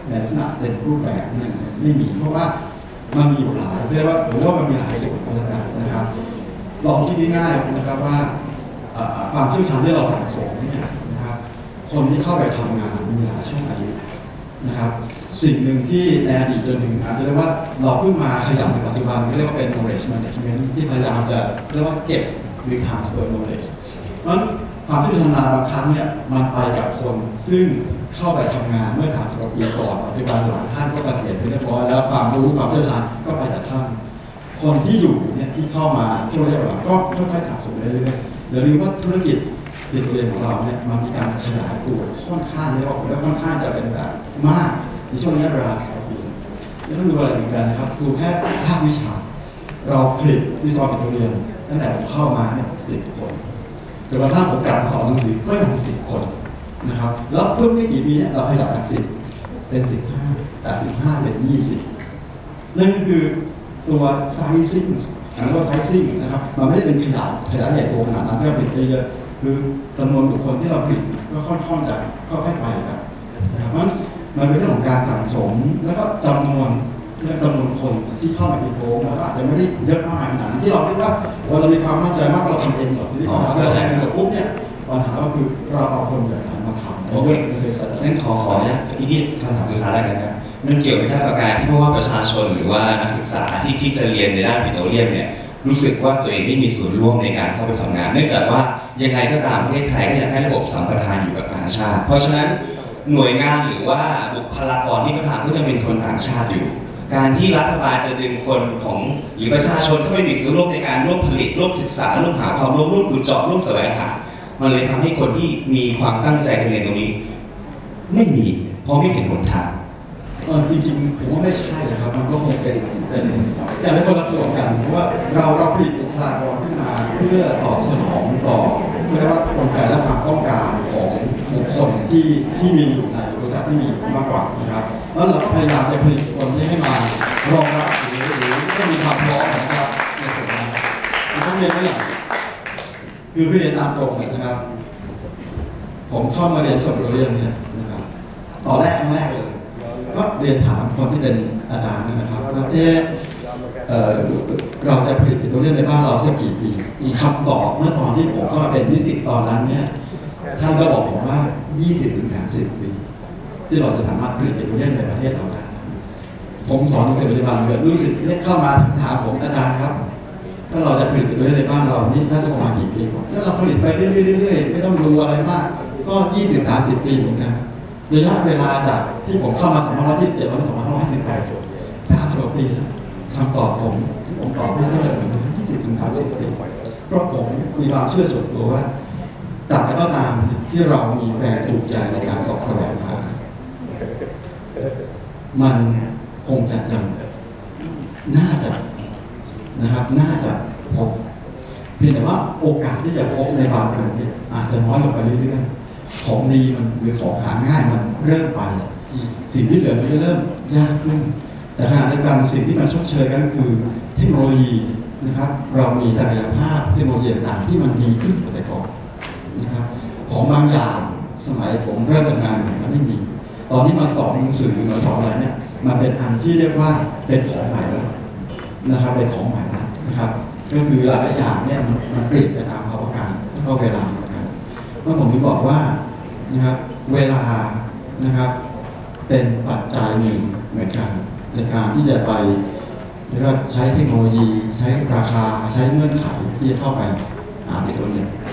ในลักษณะเต็มรูปแบบเนี่ยไม่มีเพราะว่ามันมีอยู่หลายเรียกว่าผมว่ามันมีหลายส่วนแล้วกันนะครับลองคิดง่ายๆนะครับว่าความเชี่ยวชาญที่เราสั่งสมเนี่ยนะครับคนที่เข้าไปทำงานมีหลายช่วงอายุนะครับสิ่งหนึ่งที่ในอดีตจนถึงอาจจะเรียกว่าเราเพิ่งมาขยับในปัจจุบันเรียกว่าเป็น knowledge management ที่พยายามจะเรียกว่าเก็บ transfer knowledge เพราะฉะนั้นความที่ชำนาญบางครั้งเนี่ยมันไปกับคนซึ่งเข้าไปทำงานเมื่อสามสิบกว่าปีก่อนปัจจุบันหลายท่านก็เกษียณไปเรียบร้อยแล้วความรู้ความเชี่ยวชาญก็ไปจากท่านคนที่อยู่เนี่ยที่เข้ามาที่เราเรียกว่าก็ค่อยๆสะสมเรื่อยๆอย่าลืมว่าธุรกิจติดตัวเองของเราเนี่ยมันมีการขยายตัวค่อนข้างเรียกว่าและค่อนข้างจะเป็นแบบมากในช่วงระยะเวลาสองปีไม่ต้องดูอะไรเหมือนกันนะครับดูแค่ภาควิชาเราผลิตวิศวกรรมเรียนตั้งแต่ผมเข้ามาเนี่ยสิบคนจนกระทั่งผมกลับมาสอนหนังสือก็ยังสิบคนนะครับแล้วเพิ่มไม่กี่ปีเนี่ยเราขยับจากสิบเป็นสิบห้าจากสิบห้าเป็นยี่สิบนั่นคือตัว sizing หรือว่า sizing นะครับมันไม่ได้เป็นขนาดขนาดใหญ่โตขนาดนั้นที่เราผลิตเยอะๆคือจำนวนบุคคลที่เราผลิตก็ค่อนๆจะค่อยๆไปครับเพราะฉะนั้นมันเป็นเรื่องของการสั่งสมแล้วก็จำนวนและจำนวนคนที่เข้ามาเป็นโค้งแล้วอาจจะไม่ได้เยอะมากขนาดนั้นที่เราคิดว่าเรามีความมั่นใจมากเราทำเองหรอกที่เราเข้าใจกันหมดปุ๊บเนี่ยปัญหาก็คือเราเอาคนจากไหนมาทำโอเคงั้นขอขอเนี่ยอีกที่คำถามสุดท้ายแล้วกันครับมันเกี่ยวกับการที่เพราะว่าประชาชนหรือว่านักศึกษาที่ที่จะเรียนในด้านปิโตรเลียมเนี่ยรู้สึกว่าตัวเองไม่มีส่วนร่วมในการเข้าไปทำงานเนื่องจากว่ายังไงก็ตามประเทศไทยก็อยากให้ระบบสัมปทานอยู่กับต่างชาติเพราะฉะนั้นหน่วยงานหรือว่าบุคลากรที่ประทานก็จะเป็นคนต่างชาติอยู่การที่รัฐบาลจะดึงคนของหรือประชาชนเข้าไปมีส่วนร่วมในการร่วมผลิตร่วมศึกษาร่วมหาความรู้ร่วมขุดเจาะร่วมแสวงหามันเลยทำให้คนที่มีความตั้งใจจะเรียนตรงนี้ไม่มีเพราะไม่เห็นหนทางจริงๆผมว่าไม่ใช่นะครับมันก็คงเป็นเป็นแต่เป็นคนละส่วนกันเพราะว่าเราเราผลิตบุคลากรขึ้นมาเพื่อตอบสนองต่อเรียกว่ากลไกและความต้องการของบุคคลที่ที่มีอยู่ในบริษัทที่มีมากกว่านะครับแล้วเราก็พยายามจะผลิตคนที่ให้มารองรับหรือหรือก็มีความพร้อมนะครับในส่วนนั้นมันต้องเรียนไม่หลังคือเรียนตามตรงนะครับผมเข้ามาเรียนสอบเรียนเนี่ยนะครับตอนแรกครั้งแรกเลยก็เรียนถามคนที่เป็นอาจารย์นะครับว่าเออเออเราจะผลิตปิโตรเลียมในบ้านเราสักกี่ปีคำตอบเมื่อตอนที่ผมก็มาเป็นนิสิตตอนนั้นเนี่ยท่านก็บอกผมว่า ยี่สิบถึงสามสิบ ปีที่เราจะสามารถผลิตปิโตรเลียมในประเทศเราได้ผมสอนหนังสือปัจจุบันเลยรู้สึกเนี่ยเข้ามาถามผมอาจารย์ครับถ้าเราจะผลิตปิโตรเลียมในบ้านเรานี่น่าจะประมาณกี่ปีถ้าเราผลิตไปเรื่อยๆไม่ต้องดูอะไรมากก็ ยี่สิบถึงสามสิบ ปีเหมือนกันระยะเวลาจากที่ผมเข้ามาสองพันห้าร้อยยี่สิบเจ็ดถึงสองพันห้าร้อยสิบแปดสามสิบกว่าปีแล้วคำตอบผมที่ผมตอบไม่ได้เลยเหมือนกันยี่สิบถึงสามสิบ ปีเพราะผมมีความเชื่อส่วนตัวว่าตราบใดก็ตามที่เรามีแรงจูงใจในการสอบแสวงหามันคงจะยังน่าจะนะครับน่าจะพบเพียงแต่ว่าโอกาสที่จะพบในบางครั้งเนี่ยอาจจะน้อยลงไปเรื่อยๆของดีมันหรือของหาง่ายมันเริ่มไปสิ่งที่เหลือมันจะเริ่มยากขึ้นแต่ขณะเดียวกันสิ่งที่มันชดเชยกันคือเทคโนโลยีนะครับเรามีศักยภาพเทคโนโลยีต่างๆที่มันดีขึ้นกว่าแต่ก่อนนะครับของบางอย่างสมัยผมเริ่มทำงานมันไม่มีตอนนี้มาสอนหนังสือมาสอนอะไรเนี่ยมันเป็นอันที่เรียกว่าเป็นของใหม่แล้วนะครับเป็นของใหม่แล้วนะครับก็คือหลายอย่างเนี่ยมันมันเปลี่ยนไปตามภาวะการแล้วก็เวลาเหมือนกันเมื่อผมถึงบอกว่านะครับเวลานะครับเป็นปัจจัยหนึ่งเหมือนกันในการที่จะไปเรียกว่าใช้เทคโนโลยีใช้ราคาใช้เงื่อนไขที่จะเข้าไปหาในตัวเนี่ย